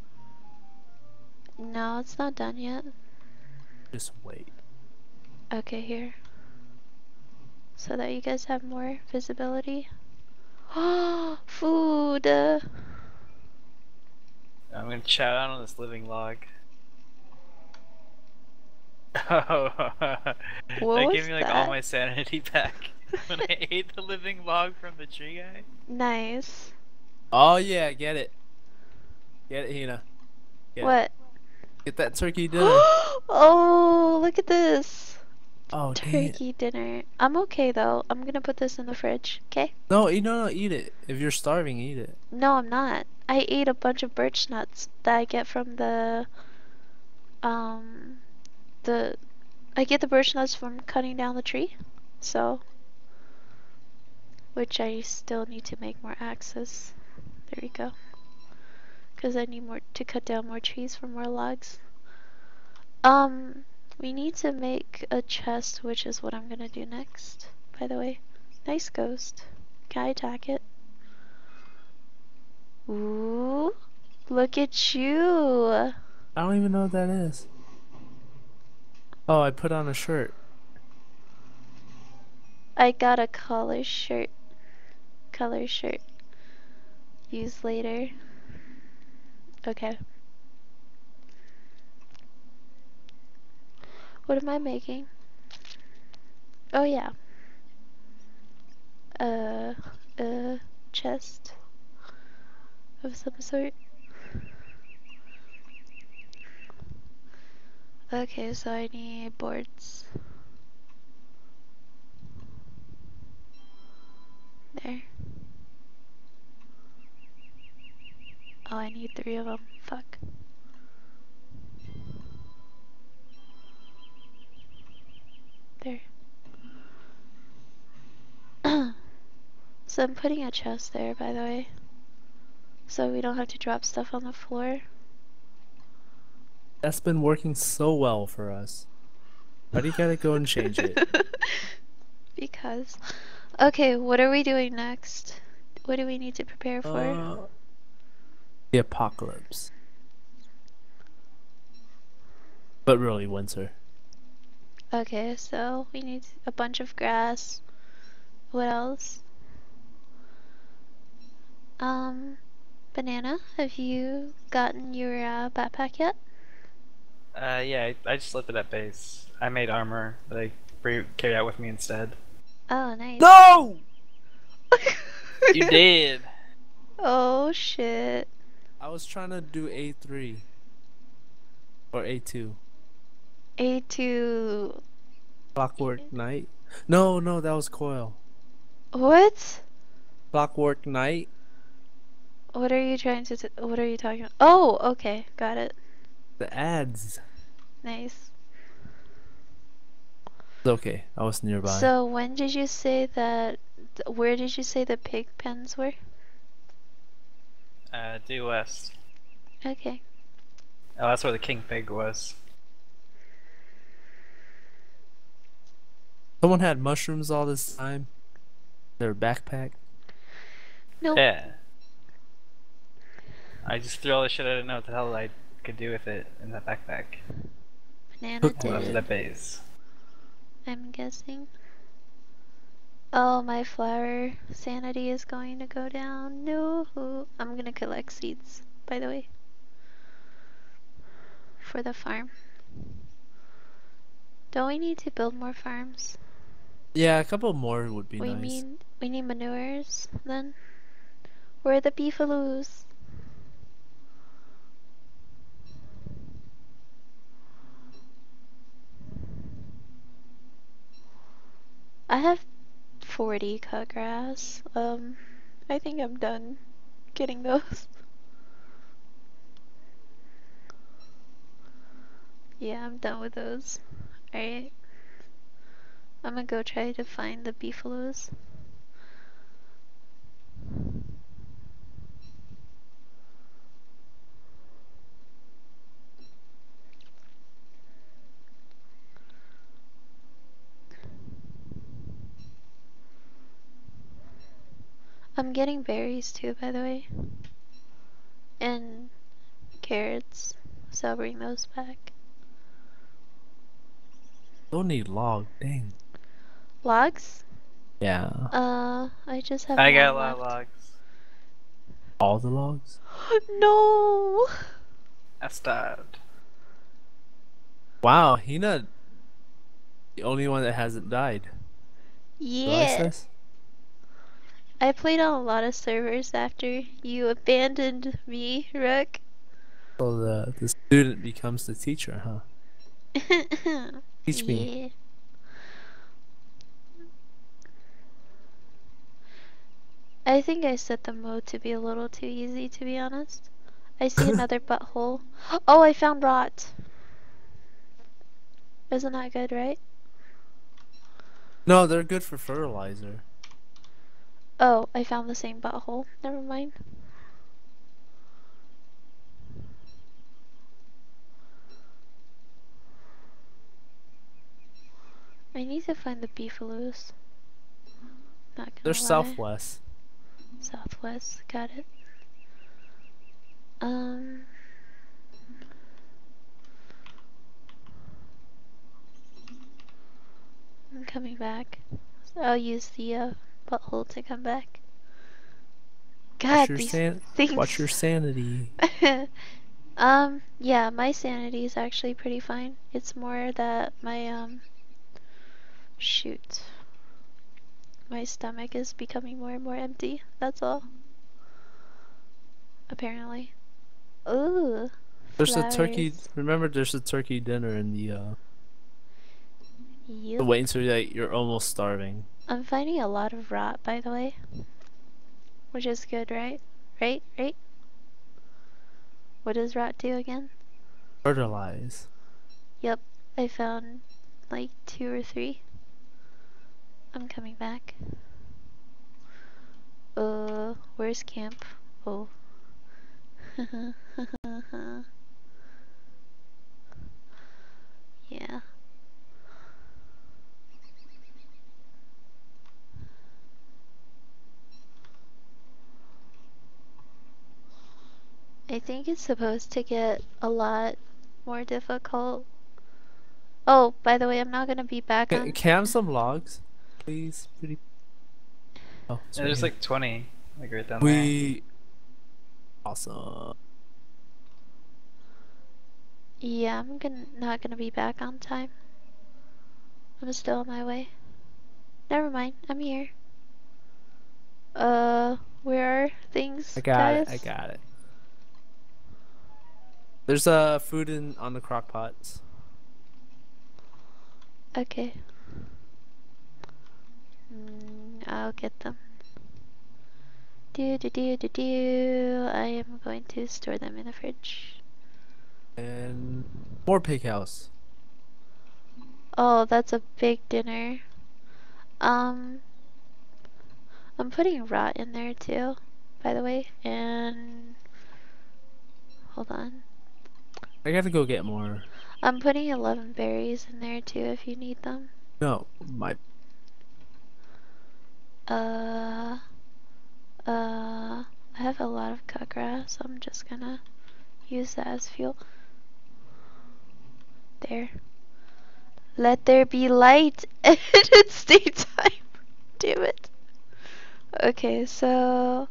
Speaker 3: No, it's not done yet.
Speaker 1: Just wait.
Speaker 3: Okay, here. So that you guys have more visibility. Oh, food! Uh,
Speaker 2: I'm gonna chow down on this living log. Oh, that
Speaker 3: What
Speaker 2: gave
Speaker 3: was
Speaker 2: me like all
Speaker 3: that?
Speaker 2: my sanity back when I ate the living log from the tree guy.
Speaker 3: Nice.
Speaker 1: Oh yeah, get it. Get it, Hina. Get it.
Speaker 3: What?
Speaker 1: Get that turkey dinner.
Speaker 3: Oh, look at this.
Speaker 1: Oh dang it.
Speaker 3: Turkey dinner. I'm okay though. I'm gonna put this in the fridge, okay?
Speaker 1: No, you no no eat it. If you're starving, eat it.
Speaker 3: No, I'm not. I ate a bunch of birch nuts that I get from the, um, the, I get the birch nuts from cutting down the tree, so, which I still need to make more axes. There we go. Because I need more to cut down more trees for more logs. Um, we need to make a chest, which is what I'm gonna do next, by the way. Nice ghost. Can I attack it? Ooh, look at you.
Speaker 1: I don't even know what that is. Oh, I put on a shirt.
Speaker 3: I got a collar shirt. Color shirt. Use later. Okay. What am I making? Oh yeah. Uh, a chest of some sort. Okay, so I need boards. There. Oh, I need three of them. Fuck. There. So I'm putting a chest there, by the way. So we don't have to drop stuff on the floor.
Speaker 1: That's been working so well for us. Why do you gotta go and change it?
Speaker 3: Because. Okay, what are we doing next? What do we need to prepare for?
Speaker 1: Uh, the apocalypse. But really winter.
Speaker 3: Okay, so we need a bunch of grass. What else? Um, Banana, have you gotten your uh, backpack yet?
Speaker 2: Uh, yeah, I, I just left it at base. I made armor that I bring- carried out with me instead.
Speaker 3: Oh, nice.
Speaker 1: No!
Speaker 2: You did!
Speaker 3: Oh, shit.
Speaker 1: I was trying to do A three. Or A two.
Speaker 3: A two.
Speaker 1: Clockwork Knight? No, no, that was Coil.
Speaker 3: What?
Speaker 1: Clockwork Knight?
Speaker 3: What are you trying to, t what are you talking about? Oh, okay, got it.
Speaker 1: The ads.
Speaker 3: Nice.
Speaker 1: It's okay, I was nearby.
Speaker 3: So when did you say that, th- where did you say the pig pens were?
Speaker 2: Uh, due west.
Speaker 3: Okay.
Speaker 2: Oh, that's where the king pig was.
Speaker 1: Someone had mushrooms all this time. Their backpack.
Speaker 3: Nope.
Speaker 2: Yeah. I just threw all the shit I didn't know what the hell I could do with it in that backpack.
Speaker 3: Banana
Speaker 1: Hook
Speaker 2: I left it
Speaker 3: did,
Speaker 2: at base.
Speaker 3: I'm guessing. Oh, my flower sanity is going to go down. No. I'm gonna collect seeds, by the way. For the farm. Don't we need to build more farms?
Speaker 1: Yeah, a couple more would be
Speaker 3: we
Speaker 1: nice.
Speaker 3: need we need manures then. Where are the beefaloos? I have forty cut grass. Um, I think I'm done getting those. Yeah, I'm done with those. Alright. I'm gonna go try to find the beefaloos. I'm getting berries too, by the way. And carrots. So I'll bring those back.
Speaker 1: Don't need log. Dang.
Speaker 3: Logs?
Speaker 1: Yeah.
Speaker 3: Uh, I just have
Speaker 2: I
Speaker 3: one
Speaker 2: got a lot of
Speaker 3: left.
Speaker 2: logs.
Speaker 1: All the logs?
Speaker 3: No!
Speaker 2: I starved.
Speaker 1: Wow, Hina, the only one that hasn't died. Realize
Speaker 3: Yeah.
Speaker 1: this?
Speaker 3: I played on a lot of servers after you abandoned me, Rook.
Speaker 1: So the the student becomes the teacher, huh? Teach me.
Speaker 3: Yeah. I think I set the mode to be a little too easy, to be honest. I see another butthole. Oh, I found rot. Isn't that good, right?
Speaker 1: No, they're good for fertilizer.
Speaker 3: Oh, I found the same butthole. Never mind. I need to find the beefaloos. Not
Speaker 1: They're
Speaker 3: gonna lie.
Speaker 1: southwest.
Speaker 3: Southwest, got it. Um. I'm coming back. So I'll use the uh, butthole to come back.
Speaker 1: Watch
Speaker 3: God,
Speaker 1: your
Speaker 3: these
Speaker 1: san
Speaker 3: things.
Speaker 1: watch your sanity.
Speaker 3: um, yeah, my sanity is actually pretty fine. It's more that my, um, shoot. My stomach is becoming more and more empty. That's all. Apparently. Ooh.
Speaker 1: There's a turkey.
Speaker 3: Flowers.
Speaker 1: Remember, there's a turkey dinner in the uh.
Speaker 3: Yep.
Speaker 1: Wait until like you're almost starving.
Speaker 3: I'm finding a lot of rot, by the way. Which is good, right? Right? Right? What does rot do again?
Speaker 1: Fertilize.
Speaker 3: Yep. I found like two or three. I'm coming back. Uh, where's camp? Oh. Yeah. I think it's supposed to get a lot more difficult. Oh, by the way, I'm not gonna be back
Speaker 1: Can,
Speaker 3: on.
Speaker 1: can I have some logs, please? Pretty. Oh, it's
Speaker 2: Yeah,
Speaker 1: right
Speaker 2: there's
Speaker 1: here.
Speaker 2: like twenty, like right down there.
Speaker 1: We. Awesome.
Speaker 3: Yeah, I'm gonna not gonna be back on time. I'm still on my way. Never mind, I'm here. Uh, where are things,
Speaker 1: I got
Speaker 3: guys?
Speaker 1: it. I got it. There's uh food in on the crock pots.
Speaker 3: Okay. Mm, I'll get them. Do do do do do. I am going to store them in the fridge.
Speaker 1: And more pig house.
Speaker 3: Oh, that's a big dinner. Um, I'm putting rot in there too, by the way. And hold on.
Speaker 1: I gotta go get more.
Speaker 3: I'm putting eleven berries in there too if you need them.
Speaker 1: No, my.
Speaker 3: Uh, uh, I have a lot of cut grass, so I'm just gonna use that as fuel. There. Let there be light and it's daytime. Damn it. Okay, so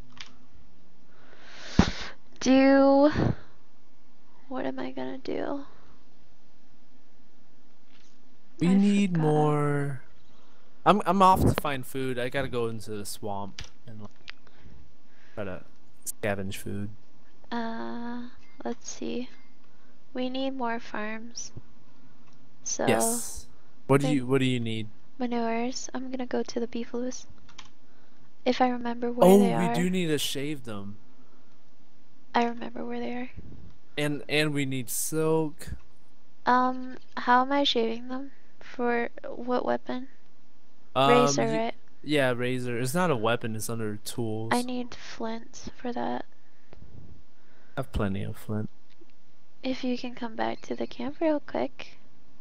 Speaker 3: do what am I gonna do?
Speaker 1: We
Speaker 3: I
Speaker 1: need
Speaker 3: forgot.
Speaker 1: more I'm I'm off to find food. I gotta go into the swamp and like, try to scavenge food.
Speaker 3: Uh, let's see. We need more farms. So,
Speaker 1: Yes. What do
Speaker 3: then-
Speaker 1: you What do you need?
Speaker 3: manures. I'm gonna go to the beefaloos. If I remember where
Speaker 1: Oh,
Speaker 3: they
Speaker 1: we
Speaker 3: are.
Speaker 1: do need to shave them,
Speaker 3: I remember where they are.
Speaker 1: and and we need silk.
Speaker 3: Um, how am I shaving them? For what weapon?
Speaker 1: Um,
Speaker 3: Razor,
Speaker 1: y-
Speaker 3: right?
Speaker 1: Yeah, razor. It's not a weapon. It's under tools.
Speaker 3: I need flint for that.
Speaker 1: I have plenty of flint.
Speaker 3: If you can come back to the camp real quick.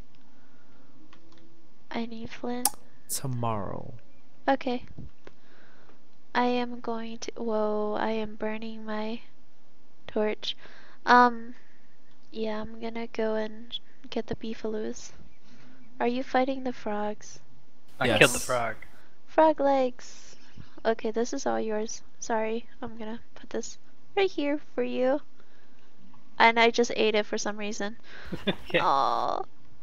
Speaker 3: I need flint.
Speaker 1: Tomorrow.
Speaker 3: Okay. I am going to. Whoa, I am burning my torch. Um, yeah, I'm gonna go and get the beefaloos. Are you fighting the frogs?
Speaker 2: I
Speaker 1: Yes.
Speaker 2: killed the frog.
Speaker 3: Frog legs. Okay, this is all yours. Sorry, I'm gonna put this right here for you. And I just ate it for some reason.
Speaker 2: Okay.
Speaker 3: Aww.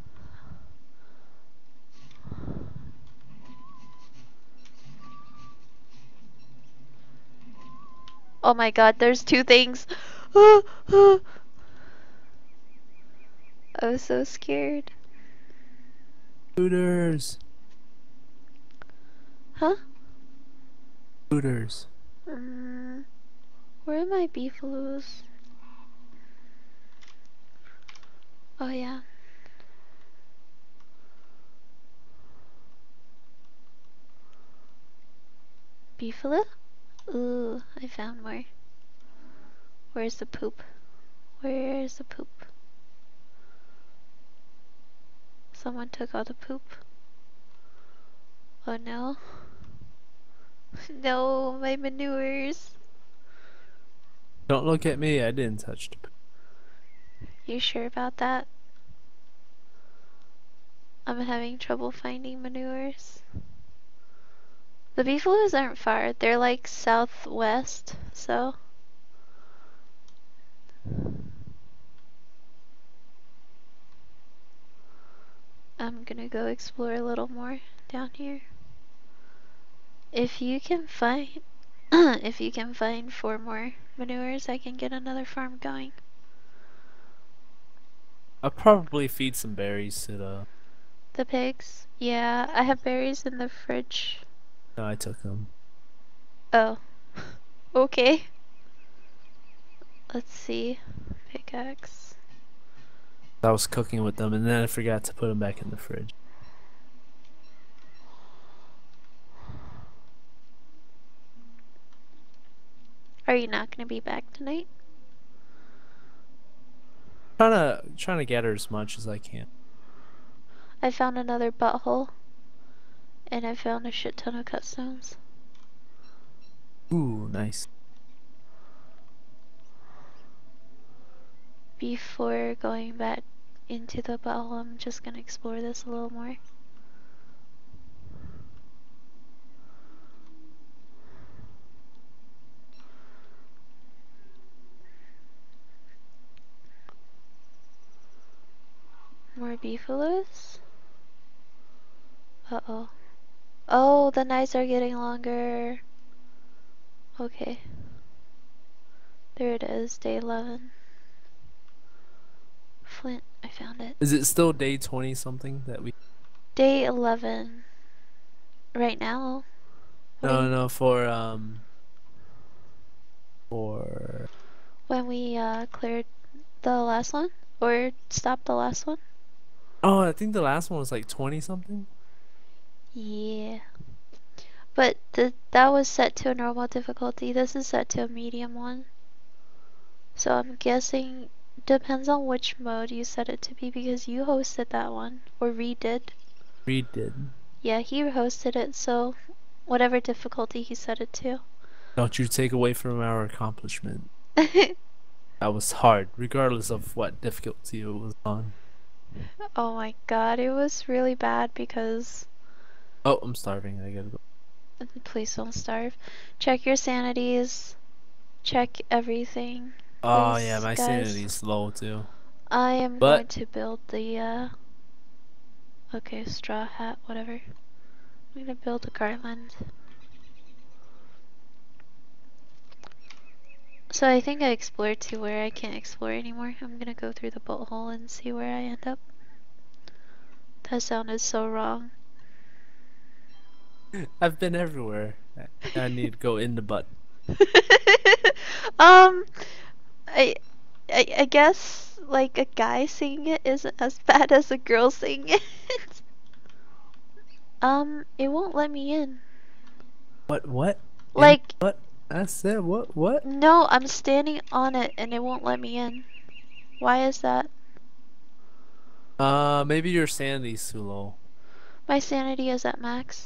Speaker 3: Oh my god, there's two things. I was so scared.
Speaker 1: Hooters.
Speaker 3: Huh?
Speaker 1: Hooters.
Speaker 3: Mm, where are my beefaloos? Oh yeah. Beefalo? Ooh, I found more. Where's the poop? Where's the poop? Someone took all the poop. Oh no. No, my manures.
Speaker 1: Don't look at me. I didn't touch the.
Speaker 3: You sure about that? I'm having trouble finding manures. The beefaloos aren't far. They're like southwest, so. I'm gonna go explore a little more down here. If you can find, if you can find four more manures, I can get another farm going.
Speaker 1: I'll probably feed some berries to the.
Speaker 3: The pigs? Yeah, I have berries in the fridge.
Speaker 1: No, I took them.
Speaker 3: Oh. Okay. Let's see. Pickaxe.
Speaker 1: I was cooking with them, and then I forgot to put them back in the fridge.
Speaker 3: Are you not gonna be back tonight?
Speaker 1: Trying to trying to gather as much as I can.
Speaker 3: I found another butthole. And I found a shit ton of cut stones.
Speaker 1: Ooh, nice.
Speaker 3: Before going back into the butthole, I'm just gonna explore this a little more. More beefaloos? Uh-oh. Oh, the nights are getting longer. Okay. There it is, day eleven. Flint, I found it.
Speaker 1: Is it still day twenty something that we?
Speaker 3: Day eleven. Right now. What do
Speaker 1: No,
Speaker 3: you-
Speaker 1: no, for um. For
Speaker 3: When we uh, cleared the last one? Or stopped the last one?
Speaker 1: oh, I think the last one was like twenty something.
Speaker 3: Yeah. But the, that was set to a normal difficulty. This is set to a medium one. So I'm guessing depends on which mode you set it to be because you hosted that one or redid.
Speaker 1: Reed did.
Speaker 3: Yeah, he hosted it, so whatever difficulty he set it to.
Speaker 1: Don't you take away from our accomplishment. That was hard, regardless of what difficulty it was on.
Speaker 3: Oh my god, it was really bad because
Speaker 1: Oh, I'm starving. I gotta go.
Speaker 3: please don't starve. Check your sanities. Check everything.
Speaker 1: Oh
Speaker 3: Please,
Speaker 1: yeah, my
Speaker 3: guys.
Speaker 1: sanity's low too.
Speaker 3: I am
Speaker 1: But-
Speaker 3: going to build the uh okay, straw hat, whatever. I'm gonna build a garland. So I think I explored to where I can't explore anymore. I'm gonna go through the bolt hole and see where I end up. That sounded so wrong.
Speaker 1: I've been everywhere. I- I need to go in the butt.
Speaker 3: um, I, I, I guess like a guy singing it isn't as bad as a girl singing it. um, it won't let me in.
Speaker 1: What? What? In
Speaker 3: Like,
Speaker 1: what? I said what? What?
Speaker 3: no, I'm standing on it and it won't let me in. Why is that?
Speaker 1: Uh, maybe your sanity's too low.
Speaker 3: My sanity is at max.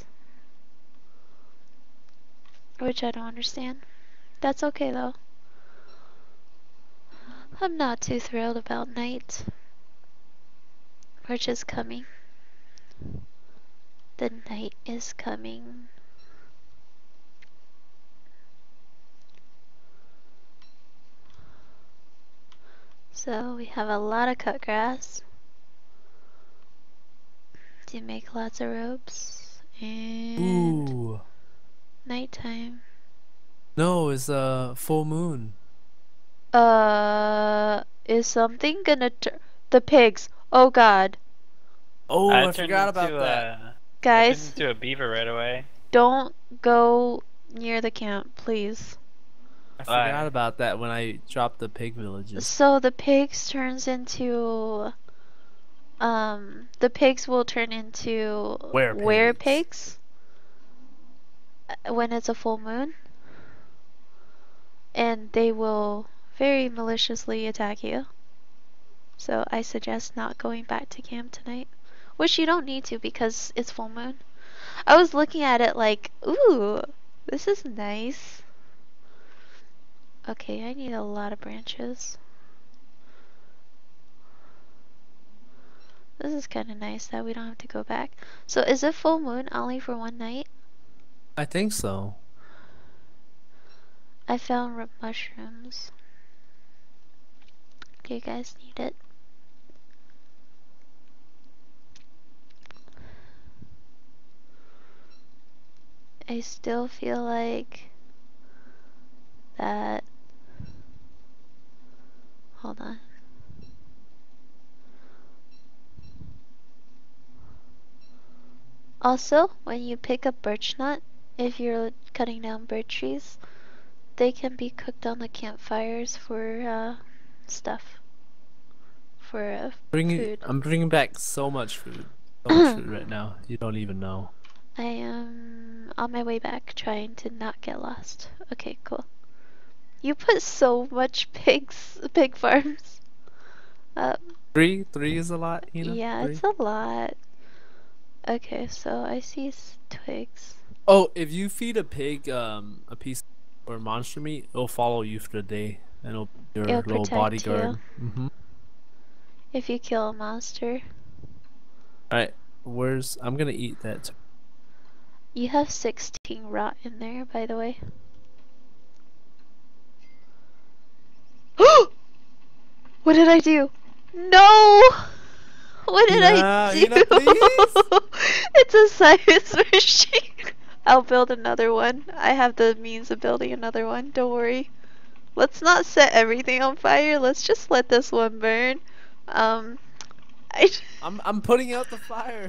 Speaker 3: Which I don't understand. That's okay though. I'm not too thrilled about night. Which is coming. The night is coming. So we have a lot of cut grass to make lots of ropes and
Speaker 1: Ooh.
Speaker 3: nighttime.
Speaker 1: No, it's a full moon.
Speaker 3: Uh, is something gonna tur- the pigs? Oh God,
Speaker 1: Oh,
Speaker 2: I
Speaker 1: I,
Speaker 2: turned
Speaker 1: forgot about
Speaker 2: into
Speaker 1: that.
Speaker 2: a, I turned
Speaker 3: guys,
Speaker 2: into a beaver right away.
Speaker 3: don't go near the camp, please.
Speaker 1: I
Speaker 2: Why?
Speaker 1: forgot about that when I dropped the pig villages.
Speaker 3: So the pigs turns into um the pigs will turn into
Speaker 1: Were
Speaker 3: were
Speaker 1: pigs.
Speaker 3: pigs uh, when it's a full moon, and they will very maliciously attack you. So I suggest not going back to camp tonight, which you don't need to because it's full moon. I was looking at it like, ooh, this is nice. Okay, I need a lot of branches. This is kind of nice that we don't have to go back. So is it full moon only for one night?
Speaker 1: I think so.
Speaker 3: I found r- mushrooms. Do you guys need it? I still feel like that. Hold on. Also, when you pick up birch nut, if you're cutting down birch trees, they can be cooked on the campfires for uh, stuff. For uh,
Speaker 1: Bringing,
Speaker 3: food.
Speaker 1: I'm bringing back so much food. So much food right now. You don't even know.
Speaker 3: I am on my way back trying to not get lost. Okay, cool. You put so much pigs, pig farms. Uh,
Speaker 1: Three, three is a lot, you know.
Speaker 3: yeah,
Speaker 1: Three.
Speaker 3: it's a lot. Okay, so I see s- twigs.
Speaker 1: Oh, if you feed a pig um a piece or monster meat, it'll follow you for the day, and it'll be your
Speaker 3: It'll
Speaker 1: little
Speaker 3: protect
Speaker 1: bodyguard. Mm-hmm.
Speaker 3: If you kill a monster.
Speaker 1: All right, where's I'm gonna eat that. Too.
Speaker 3: You have sixteen rot in there, by the way. What did I do? No! What did
Speaker 1: Hina,
Speaker 3: I do?
Speaker 1: Hina, please?
Speaker 3: It's a science machine. I'll build another one. I have the means of building another one. Don't worry. Let's not set everything on fire. Let's just let this one burn. Um, I.
Speaker 1: I'm I'm putting out the fire.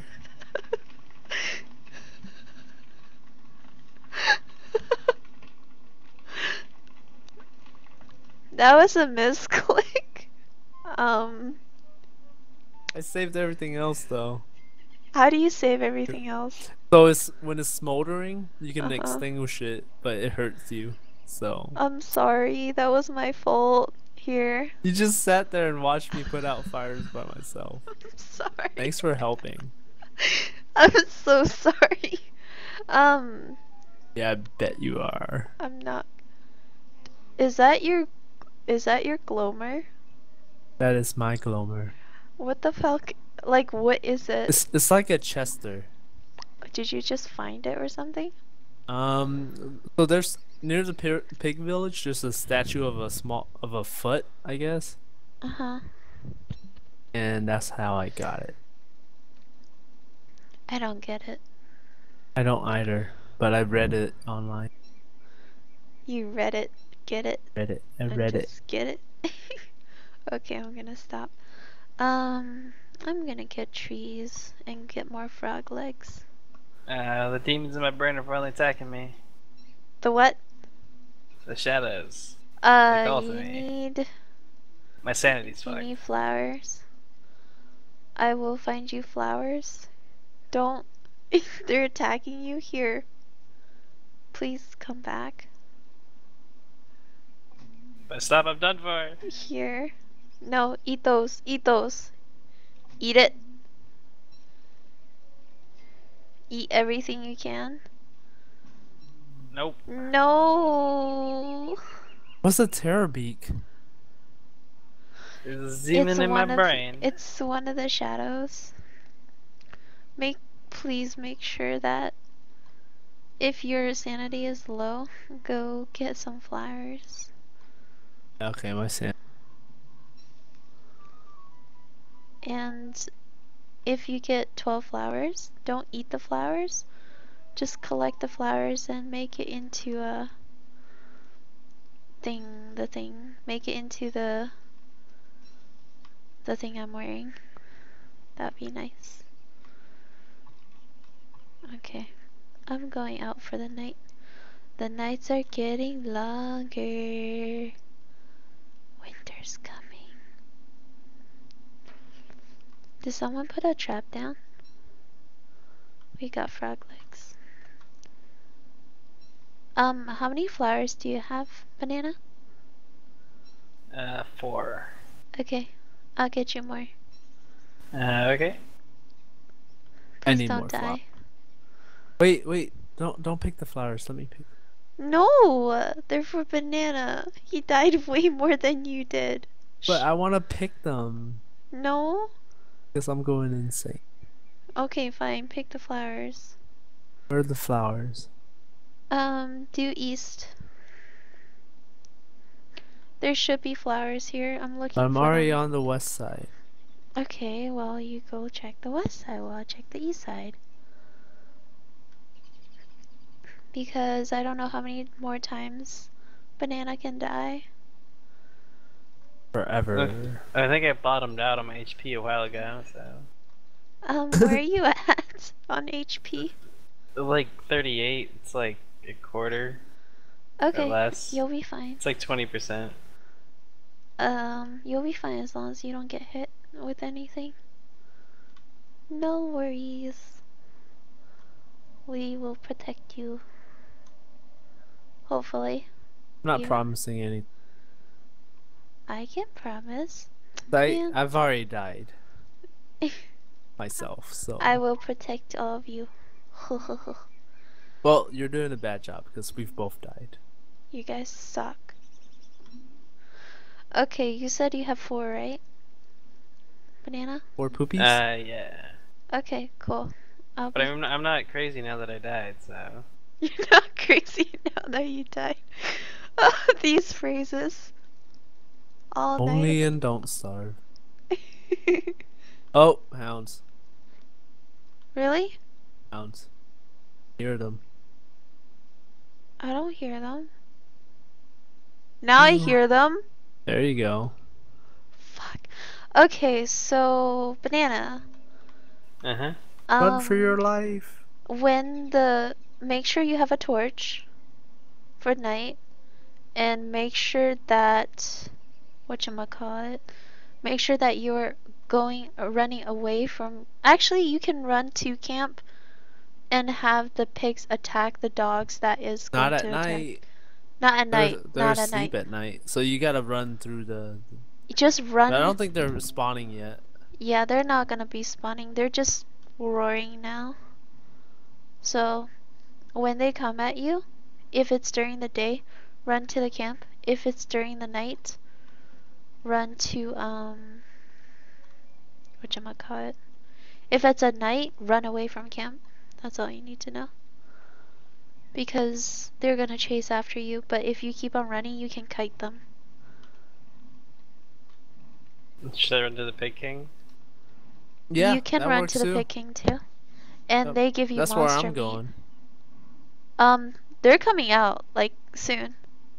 Speaker 3: That was a misclick. Um,
Speaker 1: I saved everything else though.
Speaker 3: how do you save everything else?
Speaker 1: So it's when it's smoldering, you can
Speaker 3: Uh-huh.
Speaker 1: extinguish it, but it hurts you. So
Speaker 3: I'm sorry, that was my fault here.
Speaker 1: you just sat there and watched me put out fires by myself.
Speaker 3: I'm sorry.
Speaker 1: Thanks for helping.
Speaker 3: I'm so sorry. Um,
Speaker 1: Yeah, I bet you are.
Speaker 3: I'm not. Is that your? Is that your glomer?
Speaker 1: That is my Glomer.
Speaker 3: What the fuck? Like, what is it?
Speaker 1: It's it's like a Chester.
Speaker 3: Did you just find it or something?
Speaker 1: Um, so there's near the pir- pig village. There's a statue of a small of a foot, I guess,
Speaker 3: Uh huh.
Speaker 1: and that's how I got it.
Speaker 3: I don't get it.
Speaker 1: I don't either, but I read it online.
Speaker 3: You read it, get it,
Speaker 1: Read it. I
Speaker 3: and
Speaker 1: read it.
Speaker 3: just get it. Okay, I'm gonna stop. Um, I'm gonna get trees and get more frog legs.
Speaker 2: Uh, the demons in my brain are finally attacking me.
Speaker 3: The what?
Speaker 2: The shadows.
Speaker 3: Uh,
Speaker 2: call to
Speaker 3: you
Speaker 2: me.
Speaker 3: need
Speaker 2: My sanity's
Speaker 3: you
Speaker 2: fucked.
Speaker 3: need flowers. I will find you flowers. Don't. They're attacking you here. Please come back.
Speaker 2: If I stop, I'm done for.
Speaker 3: Here. No, eat those. Eat those. Eat it. Eat everything you can.
Speaker 2: Nope.
Speaker 3: No.
Speaker 1: What's a terror beak?
Speaker 2: There's a demon
Speaker 3: It's
Speaker 2: in my
Speaker 3: one of
Speaker 2: brain.
Speaker 3: it's one of the shadows. Make please make sure that if your sanity is low, go get some flowers.
Speaker 1: Okay, my sand.
Speaker 3: And if you get twelve flowers, don't eat the flowers. Just collect the flowers and make it into a thing, the thing. Make it into the the thing I'm wearing. That'd be nice. Okay. I'm going out for the night. The nights are getting longer. Winter's coming. Did someone put a trap down? We got frog legs. Um, how many flowers do you have, Banana?
Speaker 2: Uh, four.
Speaker 3: Okay, I'll get you more.
Speaker 2: Uh, okay.
Speaker 1: I
Speaker 3: Please
Speaker 1: need
Speaker 3: don't
Speaker 1: more
Speaker 3: die.
Speaker 1: flowers. Wait, wait. Don't don't pick the flowers. Let me pick.
Speaker 3: No, they're for Banana. He died way more than you did.
Speaker 1: But
Speaker 3: Shh.
Speaker 1: I want to pick them
Speaker 3: No?
Speaker 1: because I'm going insane.
Speaker 3: Okay, fine. Pick the flowers.
Speaker 1: Where are the flowers?
Speaker 3: Um, due east. There should be flowers here. I'm looking
Speaker 1: I'm
Speaker 3: for
Speaker 1: already
Speaker 3: them.
Speaker 1: on the west side.
Speaker 3: Okay, well, you go check the west side while I check the east side. Because I don't know how many more times Banana can die.
Speaker 1: Forever.
Speaker 2: I think I bottomed out on my H P a while ago, so.
Speaker 3: Um, where are you at on H P?
Speaker 2: Like thirty-eight, it's like a quarter
Speaker 3: Okay,
Speaker 2: or less.
Speaker 3: you'll be fine.
Speaker 2: It's like twenty percent.
Speaker 3: Um, you'll be fine as long as you don't get hit with anything. No worries. We will protect you. Hopefully.
Speaker 1: I'm not
Speaker 3: You-
Speaker 1: promising anything.
Speaker 3: I can promise.
Speaker 1: I,
Speaker 3: Man.
Speaker 1: I've already died myself, so.
Speaker 3: I will protect all of you.
Speaker 1: Well, you're doing a bad job because we've both died.
Speaker 3: You guys suck. Okay, you said you have four, right? Banana?
Speaker 1: Or poopies?
Speaker 2: Uh, yeah.
Speaker 3: Okay, cool. I'll
Speaker 2: But
Speaker 3: be...
Speaker 2: I'm, I'm not crazy now that I died, so.
Speaker 3: You're not crazy now that you died. These phrases. All
Speaker 1: Only
Speaker 3: night.
Speaker 1: and don't starve. Oh, hounds.
Speaker 3: Really?
Speaker 1: Hounds. Hear them.
Speaker 3: I don't hear them. Now I
Speaker 1: Mm.
Speaker 3: hear them.
Speaker 1: There you go.
Speaker 3: Fuck. Okay, so Banana.
Speaker 2: Uh huh.
Speaker 3: Um,
Speaker 1: Run for your life.
Speaker 3: When the make sure you have a torch for night, and make sure that whatchamacallit, make sure that you're going uh, running away from. Actually, you can run to camp and have the pigs attack the dogs that is going
Speaker 1: Not at
Speaker 3: to attack.
Speaker 1: night.
Speaker 3: Not at
Speaker 1: They're,
Speaker 3: night.
Speaker 1: they're
Speaker 3: Not at
Speaker 1: asleep
Speaker 3: night.
Speaker 1: at night. So you gotta run through the.
Speaker 3: Just run.
Speaker 1: I don't think they're spawning yet.
Speaker 3: Yeah, they're not gonna be spawning. They're just roaring now. So, when they come at you, if it's during the day, run to the camp. If it's during the night, run to, um, whatchamacallit. If it's at night, run away from camp. That's all you need to know. Because they're gonna chase after you, but if you keep on running, you can kite them.
Speaker 2: Should I run to the Pig King?
Speaker 1: Yeah,
Speaker 3: you can
Speaker 1: that
Speaker 3: run
Speaker 1: works
Speaker 3: to the
Speaker 1: too.
Speaker 3: Pig King too. And
Speaker 1: Yep,
Speaker 3: they give you
Speaker 1: That's where
Speaker 3: monster
Speaker 1: I'm
Speaker 3: meat.
Speaker 1: going.
Speaker 3: Um, they're coming out like soon.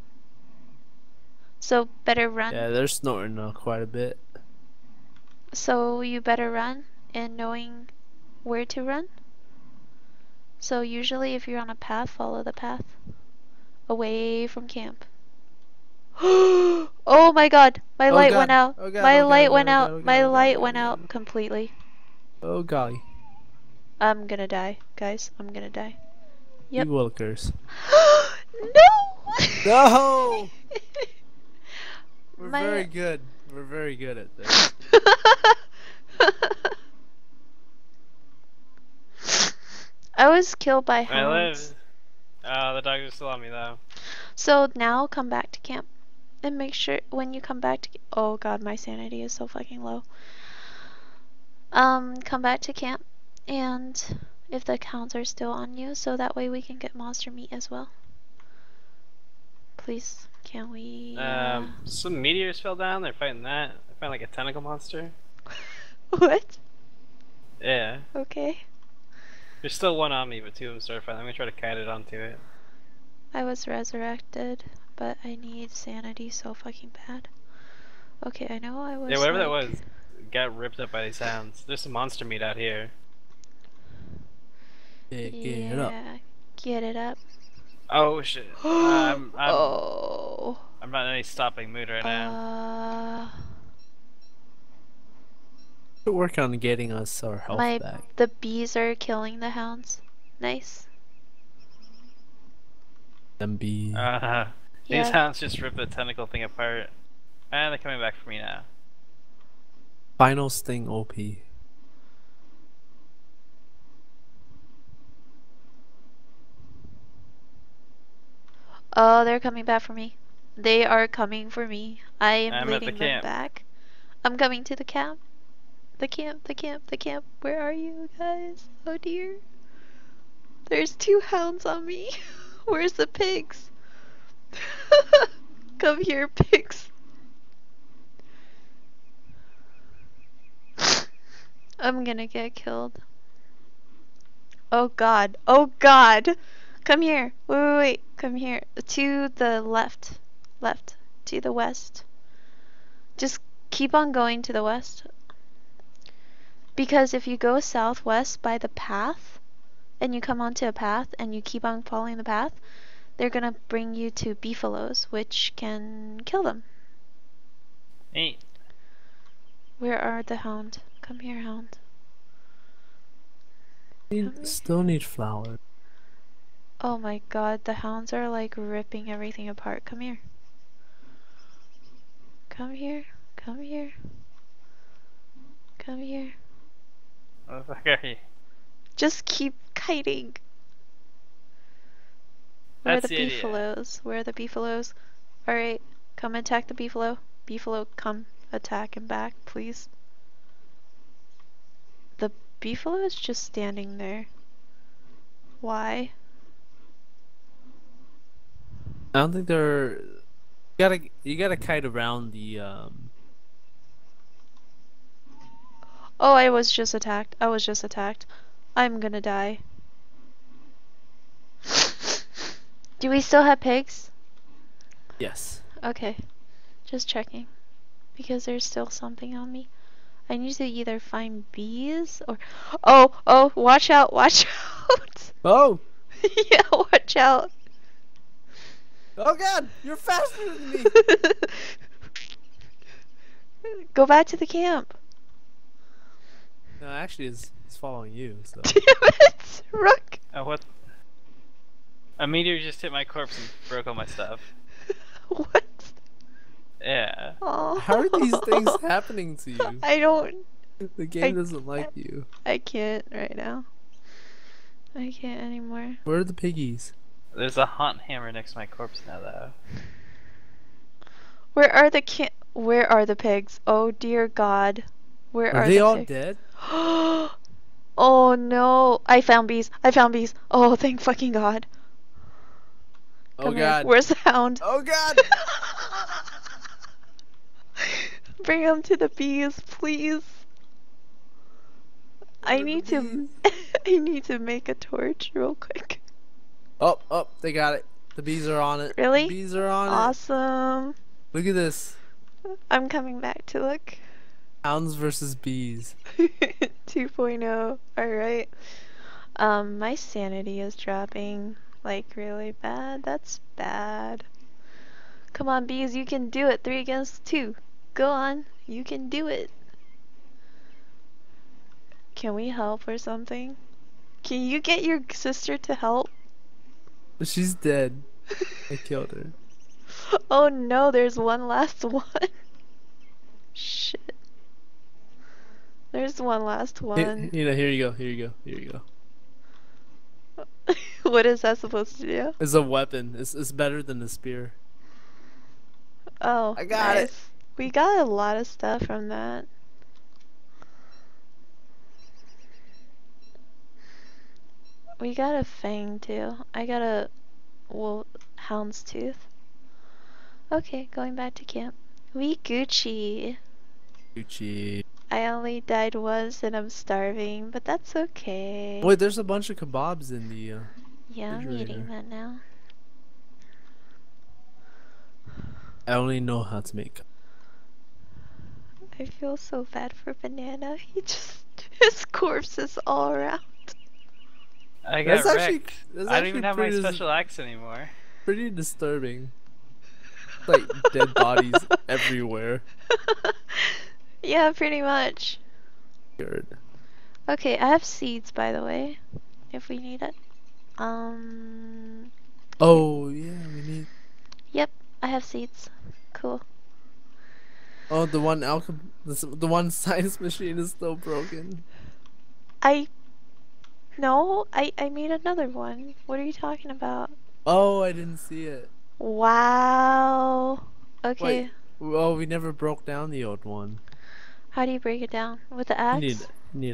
Speaker 3: So better run.
Speaker 1: Yeah, they're snorting uh, quite a bit.
Speaker 3: So you better run and knowing where to run. So usually if you're on a path, follow the path. Away from camp. Oh my god, my
Speaker 1: Oh
Speaker 3: light
Speaker 1: god.
Speaker 3: went out.
Speaker 1: Oh god,
Speaker 3: My
Speaker 1: oh god,
Speaker 3: light
Speaker 1: oh
Speaker 3: went
Speaker 1: god,
Speaker 3: out.
Speaker 1: oh god,
Speaker 3: My
Speaker 1: oh god,
Speaker 3: light
Speaker 1: oh
Speaker 3: went
Speaker 1: god,
Speaker 3: out
Speaker 1: oh god.
Speaker 3: completely.
Speaker 1: Oh golly.
Speaker 3: I'm gonna die, guys. I'm gonna die. Yep.
Speaker 1: You wilkers.
Speaker 3: No!
Speaker 1: No! We're
Speaker 3: My-
Speaker 1: very good. We're very good at this.
Speaker 3: I was killed by
Speaker 2: I
Speaker 3: hounds.
Speaker 2: live. Oh, the dogs are still on me though.
Speaker 3: So now come back to camp. And make sure when you come back to oh god, my sanity is so fucking low. Um, come back to camp and if the hounds are still on you, so that way we can get monster meat as well. Please, can we uh...
Speaker 2: Um, some meteors fell down. They're fighting that. I found like a tentacle monster.
Speaker 3: What?
Speaker 2: Yeah.
Speaker 3: Okay.
Speaker 2: There's still one on me, but two of them started fighting. I'm gonna try to kite it onto it.
Speaker 3: I was resurrected, but I need sanity so fucking bad. Okay, I know I was
Speaker 2: Yeah, whatever that
Speaker 3: like...
Speaker 2: was, got ripped up by these hounds. There's some monster meat out here.
Speaker 1: Yeah, get
Speaker 3: yeah,
Speaker 1: it up.
Speaker 3: get it up.
Speaker 2: Oh shit. uh, I'm, I'm,
Speaker 3: oh.
Speaker 2: I'm not in any stopping mood right now.
Speaker 3: Uh,
Speaker 1: We'll work on getting us our health
Speaker 3: my
Speaker 1: back.
Speaker 3: the bees are killing the hounds. Nice.
Speaker 1: Them be
Speaker 2: Uh,
Speaker 3: Yeah.
Speaker 2: These hounds just ripped the tentacle thing apart. And they're coming back for me now.
Speaker 1: final sting O P.
Speaker 3: Oh, they're coming back for me. They are coming for me. I am
Speaker 2: I'm at the
Speaker 3: leading them
Speaker 2: camp.
Speaker 3: back. I'm coming to the camp. The camp, the camp, the camp. Where are you guys? Oh dear. There's two hounds on me. Where's the pigs? Come here, pigs. I'm gonna get killed. Oh god. Oh god. Come here. Wait, wait, wait. Come here. To the left. Left. To the west. Just keep on going to the west. Because if you go southwest by the path, and you come onto a path, and you keep on following the path, they're gonna bring you to beefaloes, which can kill them.
Speaker 2: Hey.
Speaker 3: Where are the hound? Come here, hound.
Speaker 1: We still need flour.
Speaker 3: Oh my god, the hounds are like ripping everything apart. Come here. Come here. Come here. Come here.
Speaker 2: What the fuck are you?
Speaker 3: Just keep kiting. Where are
Speaker 2: That's
Speaker 3: the
Speaker 2: the idea.
Speaker 3: beefaloes? Where are the beefaloes? Alright, come attack the beefalo. Beefalo, come attack him back, please. The beefalo is just standing there. Why?
Speaker 1: I don't think they're. You gotta you gotta kite around the um.
Speaker 3: Oh, I was just attacked. I was just attacked. I'm gonna die. Do we still have pigs?
Speaker 1: Yes.
Speaker 3: Okay. Just checking. Because there's still something on me. I need to either find bees or... Oh! Oh! Watch out! Watch out!
Speaker 1: Oh!
Speaker 3: Yeah, watch out!
Speaker 1: Oh god! You're faster than me!
Speaker 3: Go back to the camp.
Speaker 1: No, actually, it's, it's following you, so.
Speaker 3: Damn it! Rook!
Speaker 2: Oh, what? A meteor just hit my corpse and broke all my stuff.
Speaker 3: What?
Speaker 2: Yeah.
Speaker 3: Oh.
Speaker 1: How are these things happening to you?
Speaker 3: I don't...
Speaker 1: The game
Speaker 3: I-
Speaker 1: doesn't like you.
Speaker 3: I can't right now. I can't anymore.
Speaker 1: Where are the piggies?
Speaker 2: There's a haunt hammer next to my corpse now, though.
Speaker 3: Where are the ca- Where are the pigs? Oh dear God. Where are,
Speaker 1: Are they
Speaker 3: the
Speaker 1: all
Speaker 3: pigs?
Speaker 1: dead?
Speaker 3: Oh no! I found bees. I found bees. Oh, thank fucking God.
Speaker 1: Oh
Speaker 3: Come here.
Speaker 1: god.
Speaker 3: Where's the hound?
Speaker 1: Oh god!
Speaker 3: Bring him to the bees, please. I
Speaker 1: Where are
Speaker 3: need
Speaker 1: the
Speaker 3: to. I need to make a torch real quick.
Speaker 1: Oh, oh, they got it. The bees are on it.
Speaker 3: Really?
Speaker 1: The bees are on
Speaker 3: Awesome.
Speaker 1: it. Look at this.
Speaker 3: I'm coming back to look.
Speaker 1: Hounds versus bees.
Speaker 3: two point oh. Alright. Um, my sanity is dropping like really bad. That's bad. Come on, bees, you can do it. Three against two. Go on. You can do it. Can we help or something? Can you get your sister to help?
Speaker 1: She's dead. I killed her.
Speaker 3: Oh no, there's one last one. Shit. There's one last
Speaker 1: Here,
Speaker 3: one.
Speaker 1: you know, here you go. Here you go. Here you go.
Speaker 3: What is that supposed to do?
Speaker 1: It's a weapon. It's it's better than the spear.
Speaker 3: Oh,
Speaker 1: I got it.
Speaker 3: nice. We got a lot of stuff from that. We got a fang too. I got a wolf hound's tooth. Okay, going back to camp. We Gucci.
Speaker 1: Gucci.
Speaker 3: I only died once and I'm starving, but that's okay.
Speaker 1: Wait, there's a bunch of kebabs in the. Uh,
Speaker 3: Yeah, I'm eating
Speaker 1: refrigerator.
Speaker 3: that now.
Speaker 1: I only know how to make.
Speaker 3: I feel so bad for Banana. He just his corpse is all around.
Speaker 2: I got
Speaker 1: That's actually-
Speaker 2: wrecked.
Speaker 1: that's
Speaker 2: I don't
Speaker 1: actually
Speaker 2: even have my
Speaker 1: pretty dis-
Speaker 2: special axe anymore.
Speaker 1: Pretty disturbing. Like dead bodies everywhere.
Speaker 3: Yeah, pretty much.
Speaker 1: Good.
Speaker 3: Okay, I have seeds by the way, if we need it. Um,
Speaker 1: Oh yeah, we need.
Speaker 3: yep, I have seeds. Cool.
Speaker 1: Oh, the one alchem, the, s- the one science machine is still broken.
Speaker 3: I no, I I made another one. What are you talking about?
Speaker 1: Oh, I didn't see it.
Speaker 3: Wow. Okay.
Speaker 1: Wait. Oh, we never broke down the old one.
Speaker 3: How do you break it down? With the
Speaker 1: You
Speaker 3: axe?
Speaker 1: need, need.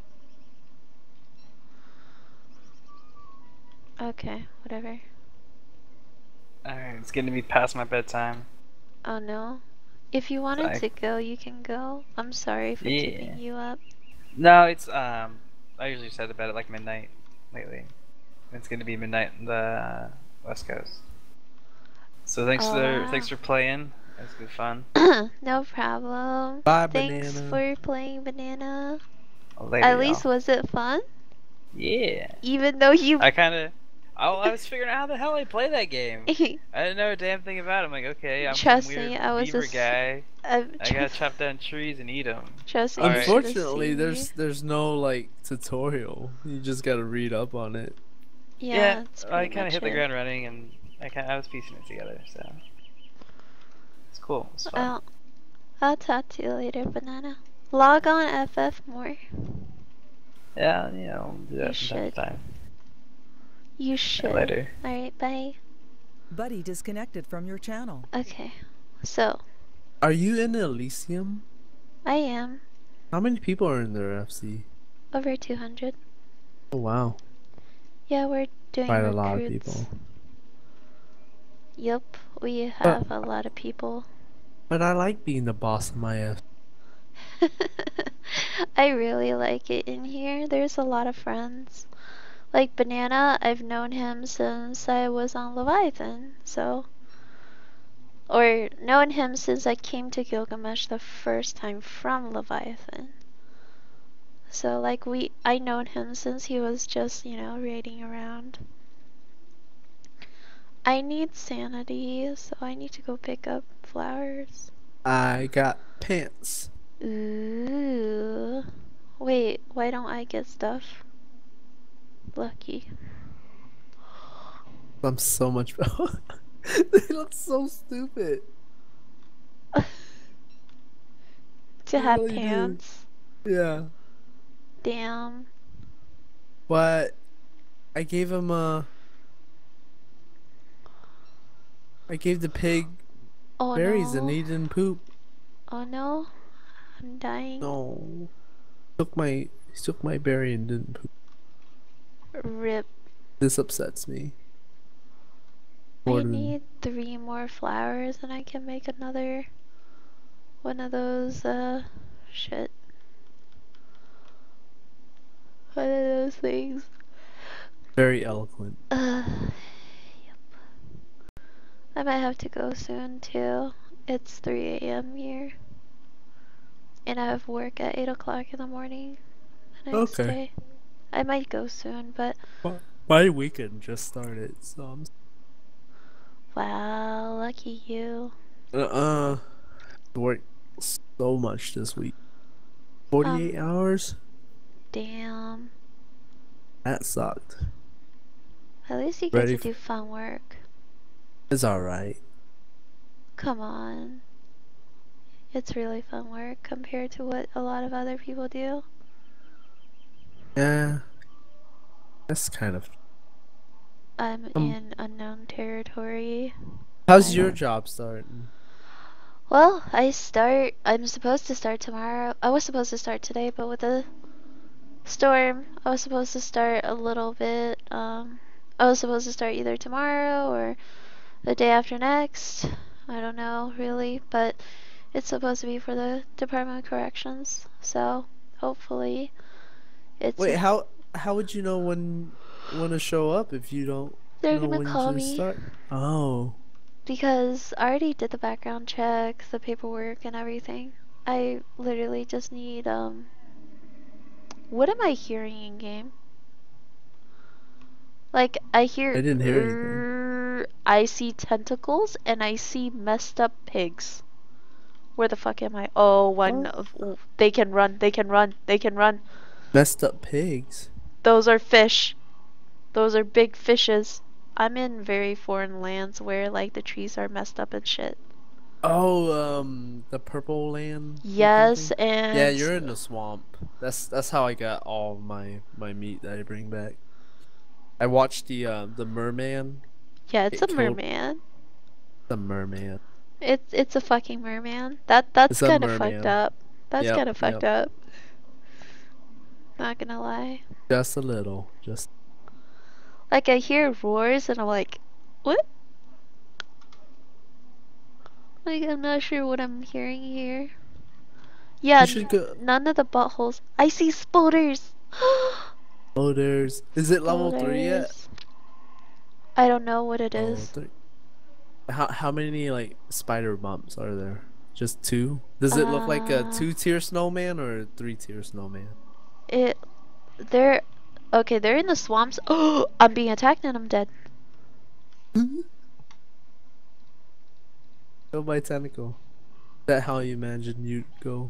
Speaker 3: Okay, whatever.
Speaker 2: Alright, it's getting to be past my bedtime.
Speaker 3: Oh no. If you wanted
Speaker 2: I-
Speaker 3: to go, you can go. I'm sorry for
Speaker 2: Yeah.
Speaker 3: keeping you up.
Speaker 2: No, it's um. I usually set to bed at like midnight lately. It's gonna be midnight in the uh, West Coast. So thanks
Speaker 3: Oh,
Speaker 2: for
Speaker 3: wow.
Speaker 2: thanks for playing. It's good fun.
Speaker 3: No problem.
Speaker 1: Bye,
Speaker 3: Thanks
Speaker 1: banana.
Speaker 3: for playing Banana.
Speaker 2: Later,
Speaker 3: At least
Speaker 2: y'all.
Speaker 3: was it fun?
Speaker 2: Yeah.
Speaker 3: Even though you
Speaker 2: I kind of. I, I was figuring out how the hell I play that game. I didn't know a damn thing about it. I'm like, okay, I'm
Speaker 3: Trust
Speaker 2: some weird
Speaker 3: me, I was
Speaker 2: beaver
Speaker 3: just-
Speaker 2: guy.
Speaker 3: uh,
Speaker 2: I gotta chop down trees and eat them.
Speaker 3: Trust me.
Speaker 2: Alright.
Speaker 3: you should've
Speaker 1: Unfortunately,
Speaker 3: seen
Speaker 1: there's
Speaker 3: me.
Speaker 1: there's no like tutorial. You just gotta read up on it.
Speaker 3: Yeah, it's
Speaker 2: I
Speaker 3: pretty
Speaker 2: kind of
Speaker 3: much
Speaker 2: hit the
Speaker 3: it.
Speaker 2: ground running, and I kind I was piecing it together. So it's cool. It's fun.
Speaker 3: Well, I'll talk to you later, Banana. Log on F F more.
Speaker 2: Yeah, you know, do that
Speaker 3: You
Speaker 2: from time
Speaker 3: should.
Speaker 2: to time.
Speaker 3: You should.
Speaker 2: Later.
Speaker 3: Alright, bye.
Speaker 4: Buddy disconnected from your channel.
Speaker 3: Okay. So,
Speaker 1: Are you in Elysium?
Speaker 3: I am
Speaker 1: How many people are in there, F C?
Speaker 3: over two hundred.
Speaker 1: Oh wow,
Speaker 3: Yeah, we're doing
Speaker 1: quite a
Speaker 3: recruits.
Speaker 1: lot of people.
Speaker 3: Yep, we have a lot of people.
Speaker 1: But I like being the boss of my F.
Speaker 3: I really like it in here. There's a lot of friends. Like Banana, I've known him since I was on Leviathan, so. Or known him since I came to Gilgamesh the first time from Leviathan. So like we, I known him since he was just, you know, raiding around. I need sanity, so I need to go pick up flowers.
Speaker 1: I got pants.
Speaker 3: Ooh. Wait, why don't I get stuff? Lucky.
Speaker 1: I'm so much. They look so stupid.
Speaker 3: To
Speaker 1: They
Speaker 3: have
Speaker 1: really do.
Speaker 3: pants.
Speaker 1: Yeah.
Speaker 3: Damn.
Speaker 1: But I gave him a. I gave the pig
Speaker 3: Oh
Speaker 1: berries
Speaker 3: no.
Speaker 1: and he didn't poop.
Speaker 3: Oh no. I'm dying.
Speaker 1: No. Took my he took my berry and didn't poop.
Speaker 3: Rip.
Speaker 1: This upsets me.
Speaker 3: I
Speaker 1: More than-
Speaker 3: need three more flowers and I can make another one of those, uh, shit. One of those things.
Speaker 1: Very eloquent.
Speaker 3: Uh, I might have to go soon too. It's three A M here. And I have work at eight o'clock in the morning the next
Speaker 1: Okay.
Speaker 3: day. I might go soon, but
Speaker 1: My, my weekend just started, so I'm.
Speaker 3: wow, lucky you.
Speaker 1: Uh, uh work so much this week. Forty-eight
Speaker 3: Um,
Speaker 1: hours.
Speaker 3: Damn.
Speaker 1: That sucked.
Speaker 3: At least you get
Speaker 1: Ready
Speaker 3: to do fun work.
Speaker 1: It's all right.
Speaker 3: Come on. It's really fun work compared to what a lot of other people do.
Speaker 1: Yeah, that's kind of.
Speaker 3: I'm
Speaker 1: Um,
Speaker 3: in unknown territory.
Speaker 1: how's
Speaker 3: I
Speaker 1: your
Speaker 3: don't-
Speaker 1: job starting?
Speaker 3: Well, I start. I'm supposed to start tomorrow. I was supposed to start today, but with the storm, I was supposed to start a little bit. Um, I was supposed to start either tomorrow or the day after next. I don't know really, but it's supposed to be for the Department of Corrections. So hopefully, it's.
Speaker 1: Wait,
Speaker 3: A,
Speaker 1: how how would you know when when to show up if you don't
Speaker 3: they're
Speaker 1: know
Speaker 3: gonna
Speaker 1: when
Speaker 3: call
Speaker 1: to
Speaker 3: me.
Speaker 1: start? Oh,
Speaker 3: Because I already did the background check, the paperwork, and everything. I literally just need, um. What am I hearing in game? Like, I hear.
Speaker 1: I didn't hear anything.
Speaker 3: "Err," I see tentacles and I see messed up pigs. Where the fuck am I? Oh, one
Speaker 1: What?
Speaker 3: of. Ooh, they can run, they can run, they can run.
Speaker 1: Messed up pigs.
Speaker 3: Those are fish. Those are big fishes. I'm in very foreign lands where, like, the trees are messed up and shit.
Speaker 1: Oh, um, the purple land. looking
Speaker 3: Yes,
Speaker 1: thing?
Speaker 3: and.
Speaker 1: Yeah, you're in the swamp. That's that's how I got all my my meat that I bring back. I watched the uh, the merman.
Speaker 3: Yeah, it's
Speaker 1: It
Speaker 3: a
Speaker 1: killed
Speaker 3: merman.
Speaker 1: the merman.
Speaker 3: It's it's a fucking merman. That that's
Speaker 1: It's a
Speaker 3: kind of fucked
Speaker 1: merman.
Speaker 3: up. That's
Speaker 1: Yep,
Speaker 3: kind of fucked
Speaker 1: yep.
Speaker 3: up. Not gonna lie.
Speaker 1: Just a little. Just
Speaker 3: Like I hear roars and I'm like, what? Like I'm not sure what I'm hearing here. Yeah,
Speaker 1: you
Speaker 3: n-
Speaker 1: should go.
Speaker 3: none of the buttholes. I see spoders.
Speaker 1: Oh, there's. Is it level three yet?
Speaker 3: Spoders. I don't know what it
Speaker 1: Oh,
Speaker 3: is.
Speaker 1: three. How how many like spider bumps are there? Just two? Does it look like a
Speaker 3: Uh,
Speaker 1: two tier snowman or a three tier snowman?
Speaker 3: it. They're. Okay, they're in the swamps. Oh, I'm being attacked and I'm dead.
Speaker 1: Go by tentacle. Is that how you imagine you'd go?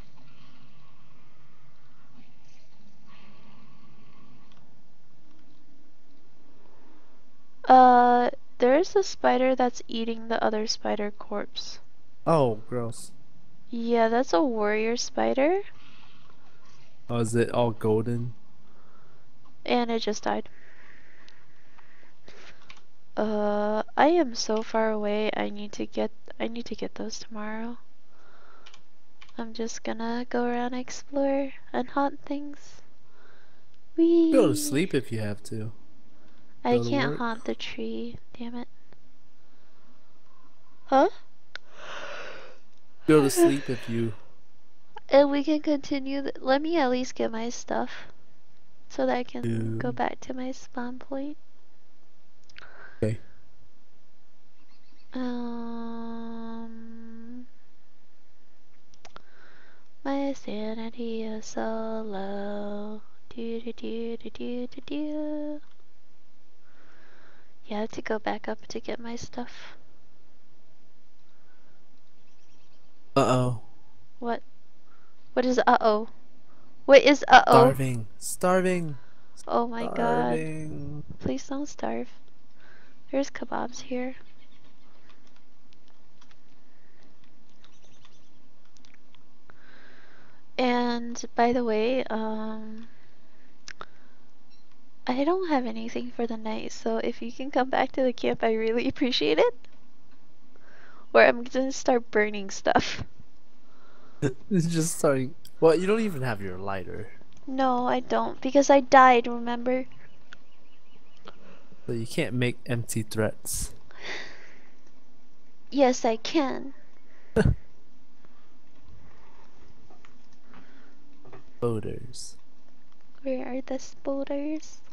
Speaker 3: Uh, there's a spider that's eating the other spider corpse.
Speaker 1: Oh, gross.
Speaker 3: Yeah, that's a warrior spider,
Speaker 1: Oh, is it all golden?
Speaker 3: and it just died. Uh, I am so far away. I need to get I need to get those tomorrow. I'm just gonna go around, explore, and hunt things. Wee.
Speaker 1: Go to sleep if you have to.
Speaker 3: I
Speaker 1: go to
Speaker 3: can't
Speaker 1: work.
Speaker 3: haunt the tree. Damn it. Huh?
Speaker 1: Go to sleep if you.
Speaker 3: And we can continue. Th Let me at least get my stuff so that I can go
Speaker 1: do.
Speaker 3: back to my spawn point.
Speaker 1: Okay.
Speaker 3: Um, my sanity is so low. Do do do do do do do. Yeah, I have to go back up to get my stuff.
Speaker 1: Uh oh.
Speaker 3: What? What is uh oh? What is uh oh?
Speaker 1: Starving. Starving.
Speaker 3: Oh my god.
Speaker 1: Starving.
Speaker 3: Please don't starve. There's kebabs here. And by the way, um, I don't have anything for the night, so if you can come back to the camp, I really appreciate it. Or I'm gonna start burning stuff.
Speaker 1: It's just starting. Well, you don't even have your lighter,
Speaker 3: No, I don't, because I died, remember?
Speaker 1: so you can't make empty threats.
Speaker 3: Yes, I can.
Speaker 1: Voters.
Speaker 3: Where are the spoders?